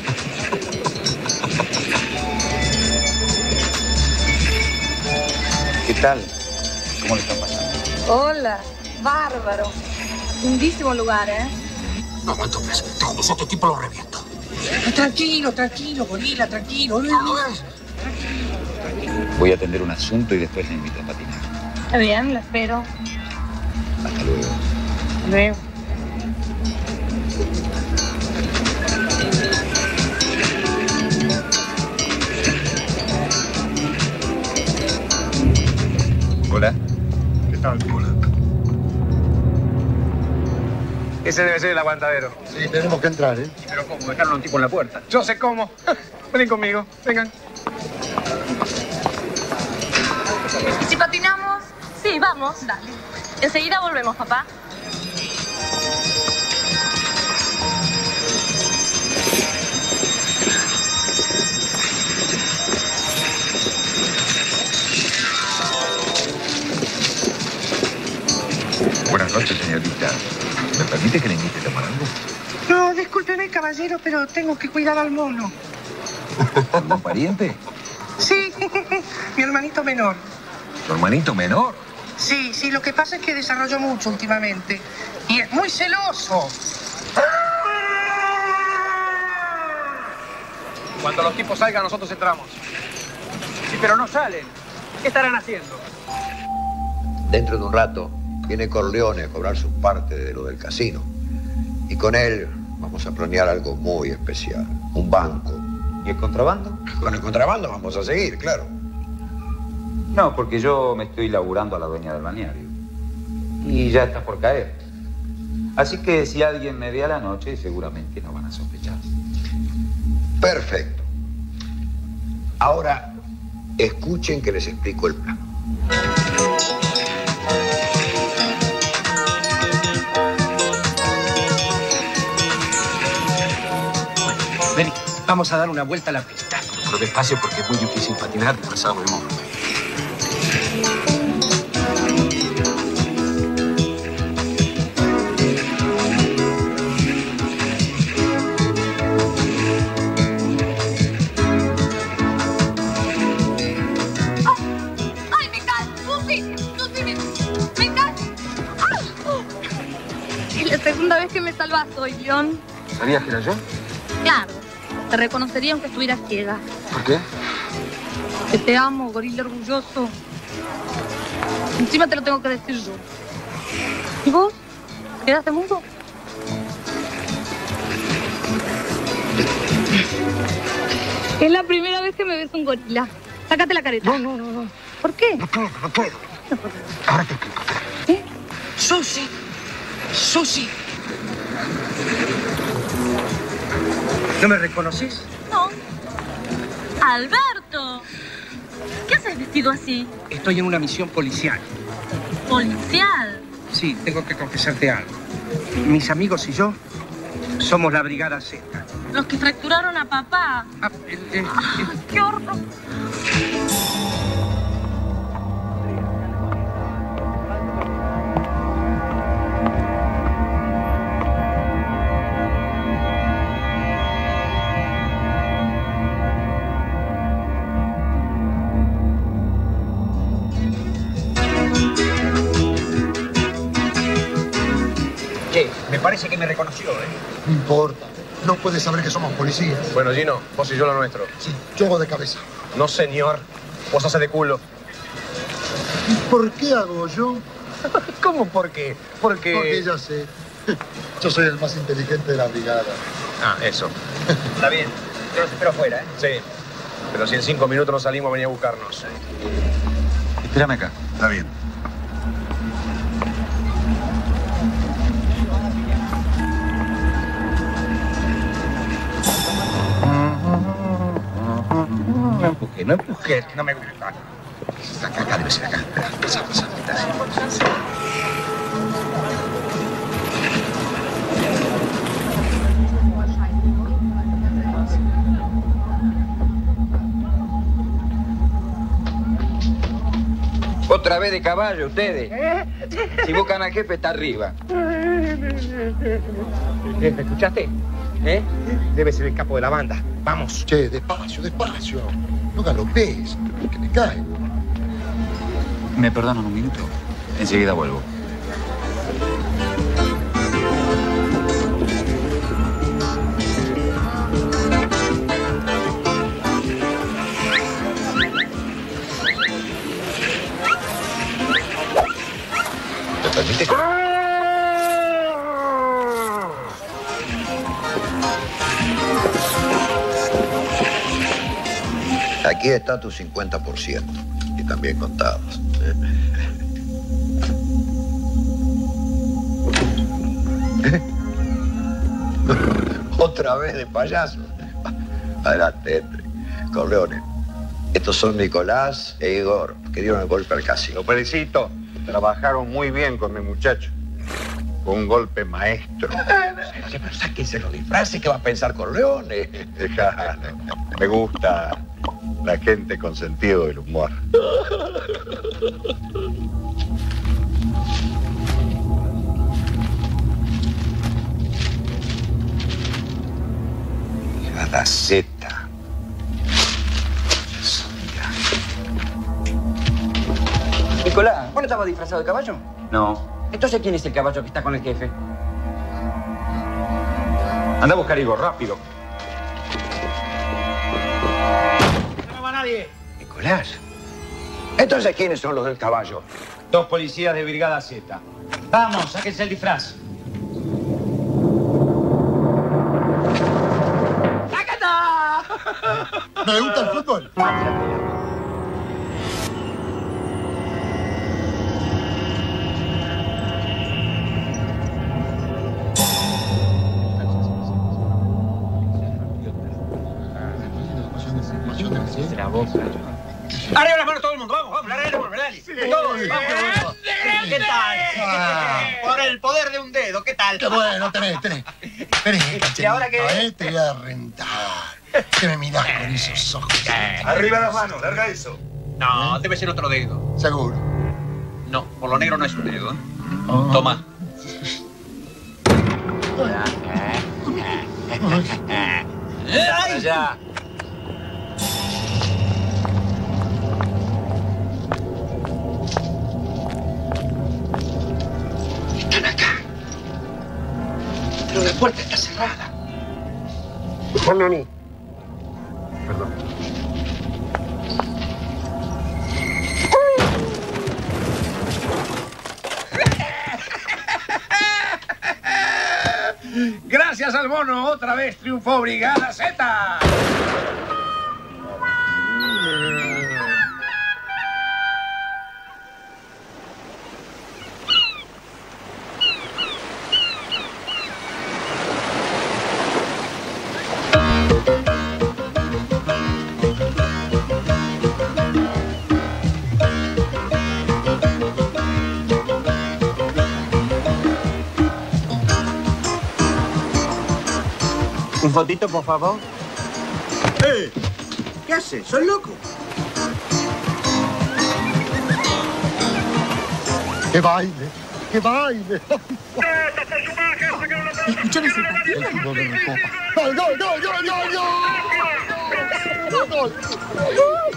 [SPEAKER 18] ¿Qué tal? ¿Cómo le está pasando?
[SPEAKER 7] Hola, bárbaro. Lindísimo lugar, ¿eh?
[SPEAKER 6] No aguanto más. Te juro, este tipo lo reviento. Tranquilo, tranquilo, gorila, tranquilo. ¿No ves?
[SPEAKER 18] Voy a atender un asunto y después le invito a patinar.
[SPEAKER 7] Está bien, la espero.
[SPEAKER 18] Hasta luego.
[SPEAKER 7] Luego.
[SPEAKER 12] Hola. ¿Qué tal? Hola. Ese debe ser el aguantadero.
[SPEAKER 13] Sí, tenemos que entrar, ¿eh?
[SPEAKER 10] Pero ¿cómo? Dejaron a un tipo en la puerta.
[SPEAKER 12] Yo sé cómo. Vení conmigo. Vengan.
[SPEAKER 15] ¿Y si patinamos? Sí, vamos. Dale. Enseguida volvemos, papá.
[SPEAKER 1] Buenas noches, señorita. ¿Me permite que le invite a tomar algo?
[SPEAKER 21] No, discúlpeme, caballero, pero tengo que cuidar al mono.
[SPEAKER 1] ¿Algún pariente?
[SPEAKER 21] Sí, mi hermanito menor.
[SPEAKER 1] ¿Tu hermanito menor?
[SPEAKER 21] Sí, sí, lo que pasa es que desarrolló mucho últimamente. Y es muy celoso.
[SPEAKER 6] Cuando los tipos salgan, nosotros entramos.
[SPEAKER 16] Sí, pero no salen. ¿Qué estarán haciendo?
[SPEAKER 9] Dentro de un rato viene Corleone a cobrar su parte de lo del casino. Y con él vamos a planear algo muy especial. Un banco.
[SPEAKER 18] ¿Y el contrabando?
[SPEAKER 9] Con el contrabando vamos a seguir, claro.
[SPEAKER 18] No, porque yo me estoy laburando a la dueña del balneario. Y ya está por caer. Así que si alguien me ve a la noche, seguramente no van a sospechar.
[SPEAKER 9] Perfecto. Ahora, escuchen que les explico el plan.
[SPEAKER 6] Vení, vamos a dar una vuelta a la pista. Pero despacio porque es muy difícil patinar disfrazado de mono.
[SPEAKER 7] ¡Ay, me cae! ¡Susi! ¡Susi, me, me cae! Es la segunda vez que me salvas hoy, León.
[SPEAKER 6] ¿Sabías que era yo?
[SPEAKER 7] Claro, te reconocería aunque estuvieras ciega.
[SPEAKER 6] ¿Por qué?
[SPEAKER 7] Que te amo, gorila orgulloso. Encima te lo tengo que decir yo. ¿Y vos? ¿Quedaste mudo? Es la primera vez que me ves un gorila. Sácate la careta.
[SPEAKER 6] No, no, no, no.
[SPEAKER 7] ¿Por qué?
[SPEAKER 6] No puedo, no puedo. Ahora te explico.
[SPEAKER 7] ¿Eh?
[SPEAKER 6] ¡Susi! ¡Susi! ¿No me reconoces?
[SPEAKER 15] No. ¡Alberto! ¿Qué haces vestido así?
[SPEAKER 6] Estoy en una misión policial.
[SPEAKER 15] ¿Policial?
[SPEAKER 6] Sí, tengo que confesarte algo. Mis amigos y yo somos la Brigada Z.
[SPEAKER 15] Los que fracturaron a papá.
[SPEAKER 6] Ah, el, el, el...
[SPEAKER 15] ¡Qué horror!
[SPEAKER 6] Che, me parece que me reconoció, ¿eh?
[SPEAKER 13] No importa. No puede saber que somos policías.
[SPEAKER 12] Bueno, Gino, vos y yo lo nuestro.
[SPEAKER 13] Sí, yo hago de cabeza.
[SPEAKER 12] No, señor. Vos haces de culo.
[SPEAKER 13] ¿Y por qué hago yo?
[SPEAKER 12] ¿Cómo por qué? Porque...
[SPEAKER 13] Porque ya sé. Yo soy el más inteligente de la brigada.
[SPEAKER 12] Ah, eso.
[SPEAKER 6] Está bien. Yo los espero afuera, ¿eh?
[SPEAKER 12] Sí. Pero si en cinco minutos no salimos, venía a buscarnos.
[SPEAKER 1] Espérame acá.
[SPEAKER 13] Está bien.
[SPEAKER 6] No empujé, no empujé, que no me gusta.
[SPEAKER 1] Acá, acá, debe ser acá. Espera, pasa, pasa.
[SPEAKER 18] Otra vez de caballo, ustedes. Si buscan al jefe, está arriba.
[SPEAKER 6] ¿Me escuchaste? ¿Eh? Debe ser el capo de la banda. Vamos.
[SPEAKER 13] Che, despacio, despacio. No galopes, que me cae.
[SPEAKER 18] ¿Me perdonan un minuto? Enseguida vuelvo.
[SPEAKER 1] ¿Me permite?
[SPEAKER 9] Aquí está tu cincuenta por ciento. Y también contados. Otra vez de payaso. Adelante, entre. Corleone. Estos son Nicolás e Igor, que dieron el golpe al casino.
[SPEAKER 12] Lo felicito.
[SPEAKER 3] Trabajaron muy bien con mi muchacho. Con un golpe maestro.
[SPEAKER 2] Pero sáquense los disfraces, ¿qué va a pensar Corleone?
[SPEAKER 3] Dejalo. Me gusta la gente con sentido del humor.
[SPEAKER 2] La Gaceta.
[SPEAKER 6] Nicolás, ¿vos no estabas disfrazado de caballo?
[SPEAKER 18] No.
[SPEAKER 6] Entonces, ¿quién es el caballo que está con el jefe?
[SPEAKER 18] Anda a buscar Igor, rápido.
[SPEAKER 6] No va nadie.
[SPEAKER 2] Nicolás. Entonces, ¿quiénes son los del caballo?
[SPEAKER 18] Dos policías de Brigada Z.
[SPEAKER 6] Vamos, sáquense el disfraz. ¡Sácata!
[SPEAKER 13] Me gusta el fútbol.
[SPEAKER 6] La boca. Arriba las manos todo el mundo, vamos, vamos, la reina por dale.
[SPEAKER 13] Sí,
[SPEAKER 6] Todos,
[SPEAKER 13] sí.
[SPEAKER 6] vamos. ¿Qué tal?
[SPEAKER 13] Ah.
[SPEAKER 6] Por el poder de un dedo, ¿qué tal?
[SPEAKER 13] Qué bueno, tenés, tenés. Tenés, cachetito,
[SPEAKER 6] ¿Y ahora qué?
[SPEAKER 13] eh, te voy a rentar. Que me mirás con esos ojos.
[SPEAKER 3] Arriba las manos, larga eso.
[SPEAKER 6] No, debe ser otro dedo.
[SPEAKER 13] Seguro.
[SPEAKER 6] No, por lo negro no es un dedo. ¿eh?
[SPEAKER 13] Oh.
[SPEAKER 6] Toma.
[SPEAKER 18] ¡Ay! Ya.
[SPEAKER 2] Están acá. Pero la puerta está cerrada.
[SPEAKER 3] Juan Noni. Perdón.
[SPEAKER 6] Gracias al mono, otra vez triunfó Brigada Z.
[SPEAKER 10] Un fotito, por favor.
[SPEAKER 6] ¡Eh! ¿Qué haces? ¿Soy loco?
[SPEAKER 13] ¡Qué baile! ¡Qué baile!
[SPEAKER 19] ¿Escuchabas el partido?
[SPEAKER 13] El fútbol de la Copa. ¡Gol, gol, gol, gol, gol, gol! ¡Gol!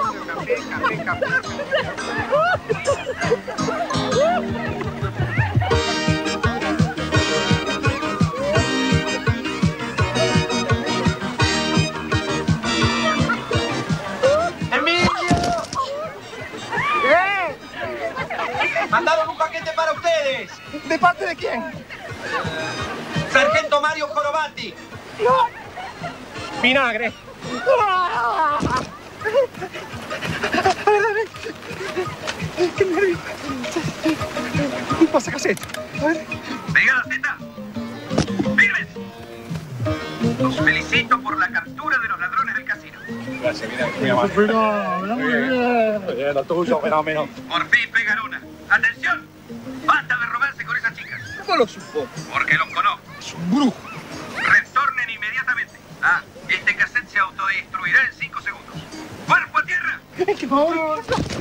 [SPEAKER 6] ¡Mandaron un paquete para ustedes!
[SPEAKER 10] ¿De parte de quién?
[SPEAKER 6] ¡Sargento Mario Corobati!
[SPEAKER 10] Vinagre. ¡Qué nervio! Un pasacasete. A ver.
[SPEAKER 6] Brigada Z. ¡Firmes! Los felicito por la captura de los ladrones del casino.
[SPEAKER 3] Gracias, mira, muy amable.
[SPEAKER 13] Fenómeno, muy bien.
[SPEAKER 3] Bien, lo tuyo, fenómeno.
[SPEAKER 6] Por fin pegan una. ¡Atención! ¡Basta de robarse con esas chicas!
[SPEAKER 10] ¿Cómo lo supo?
[SPEAKER 6] Porque los conozco.
[SPEAKER 13] Es un brujo.
[SPEAKER 6] Retornen inmediatamente. Ah, este cassette se autodestruirá en cinco segundos. ¡Cuerpo a tierra!
[SPEAKER 10] ¡Qué favor!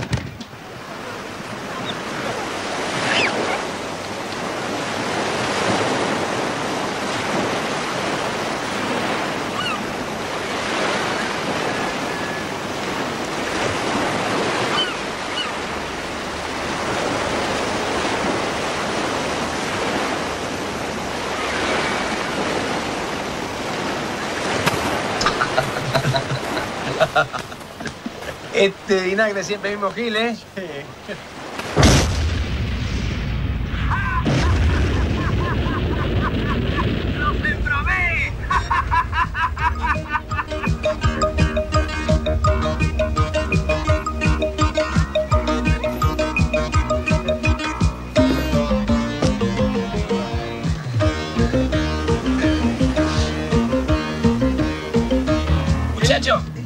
[SPEAKER 6] Este vinagre siempre mismo gil, ¿eh? ¡Los emprobé! Muchacho,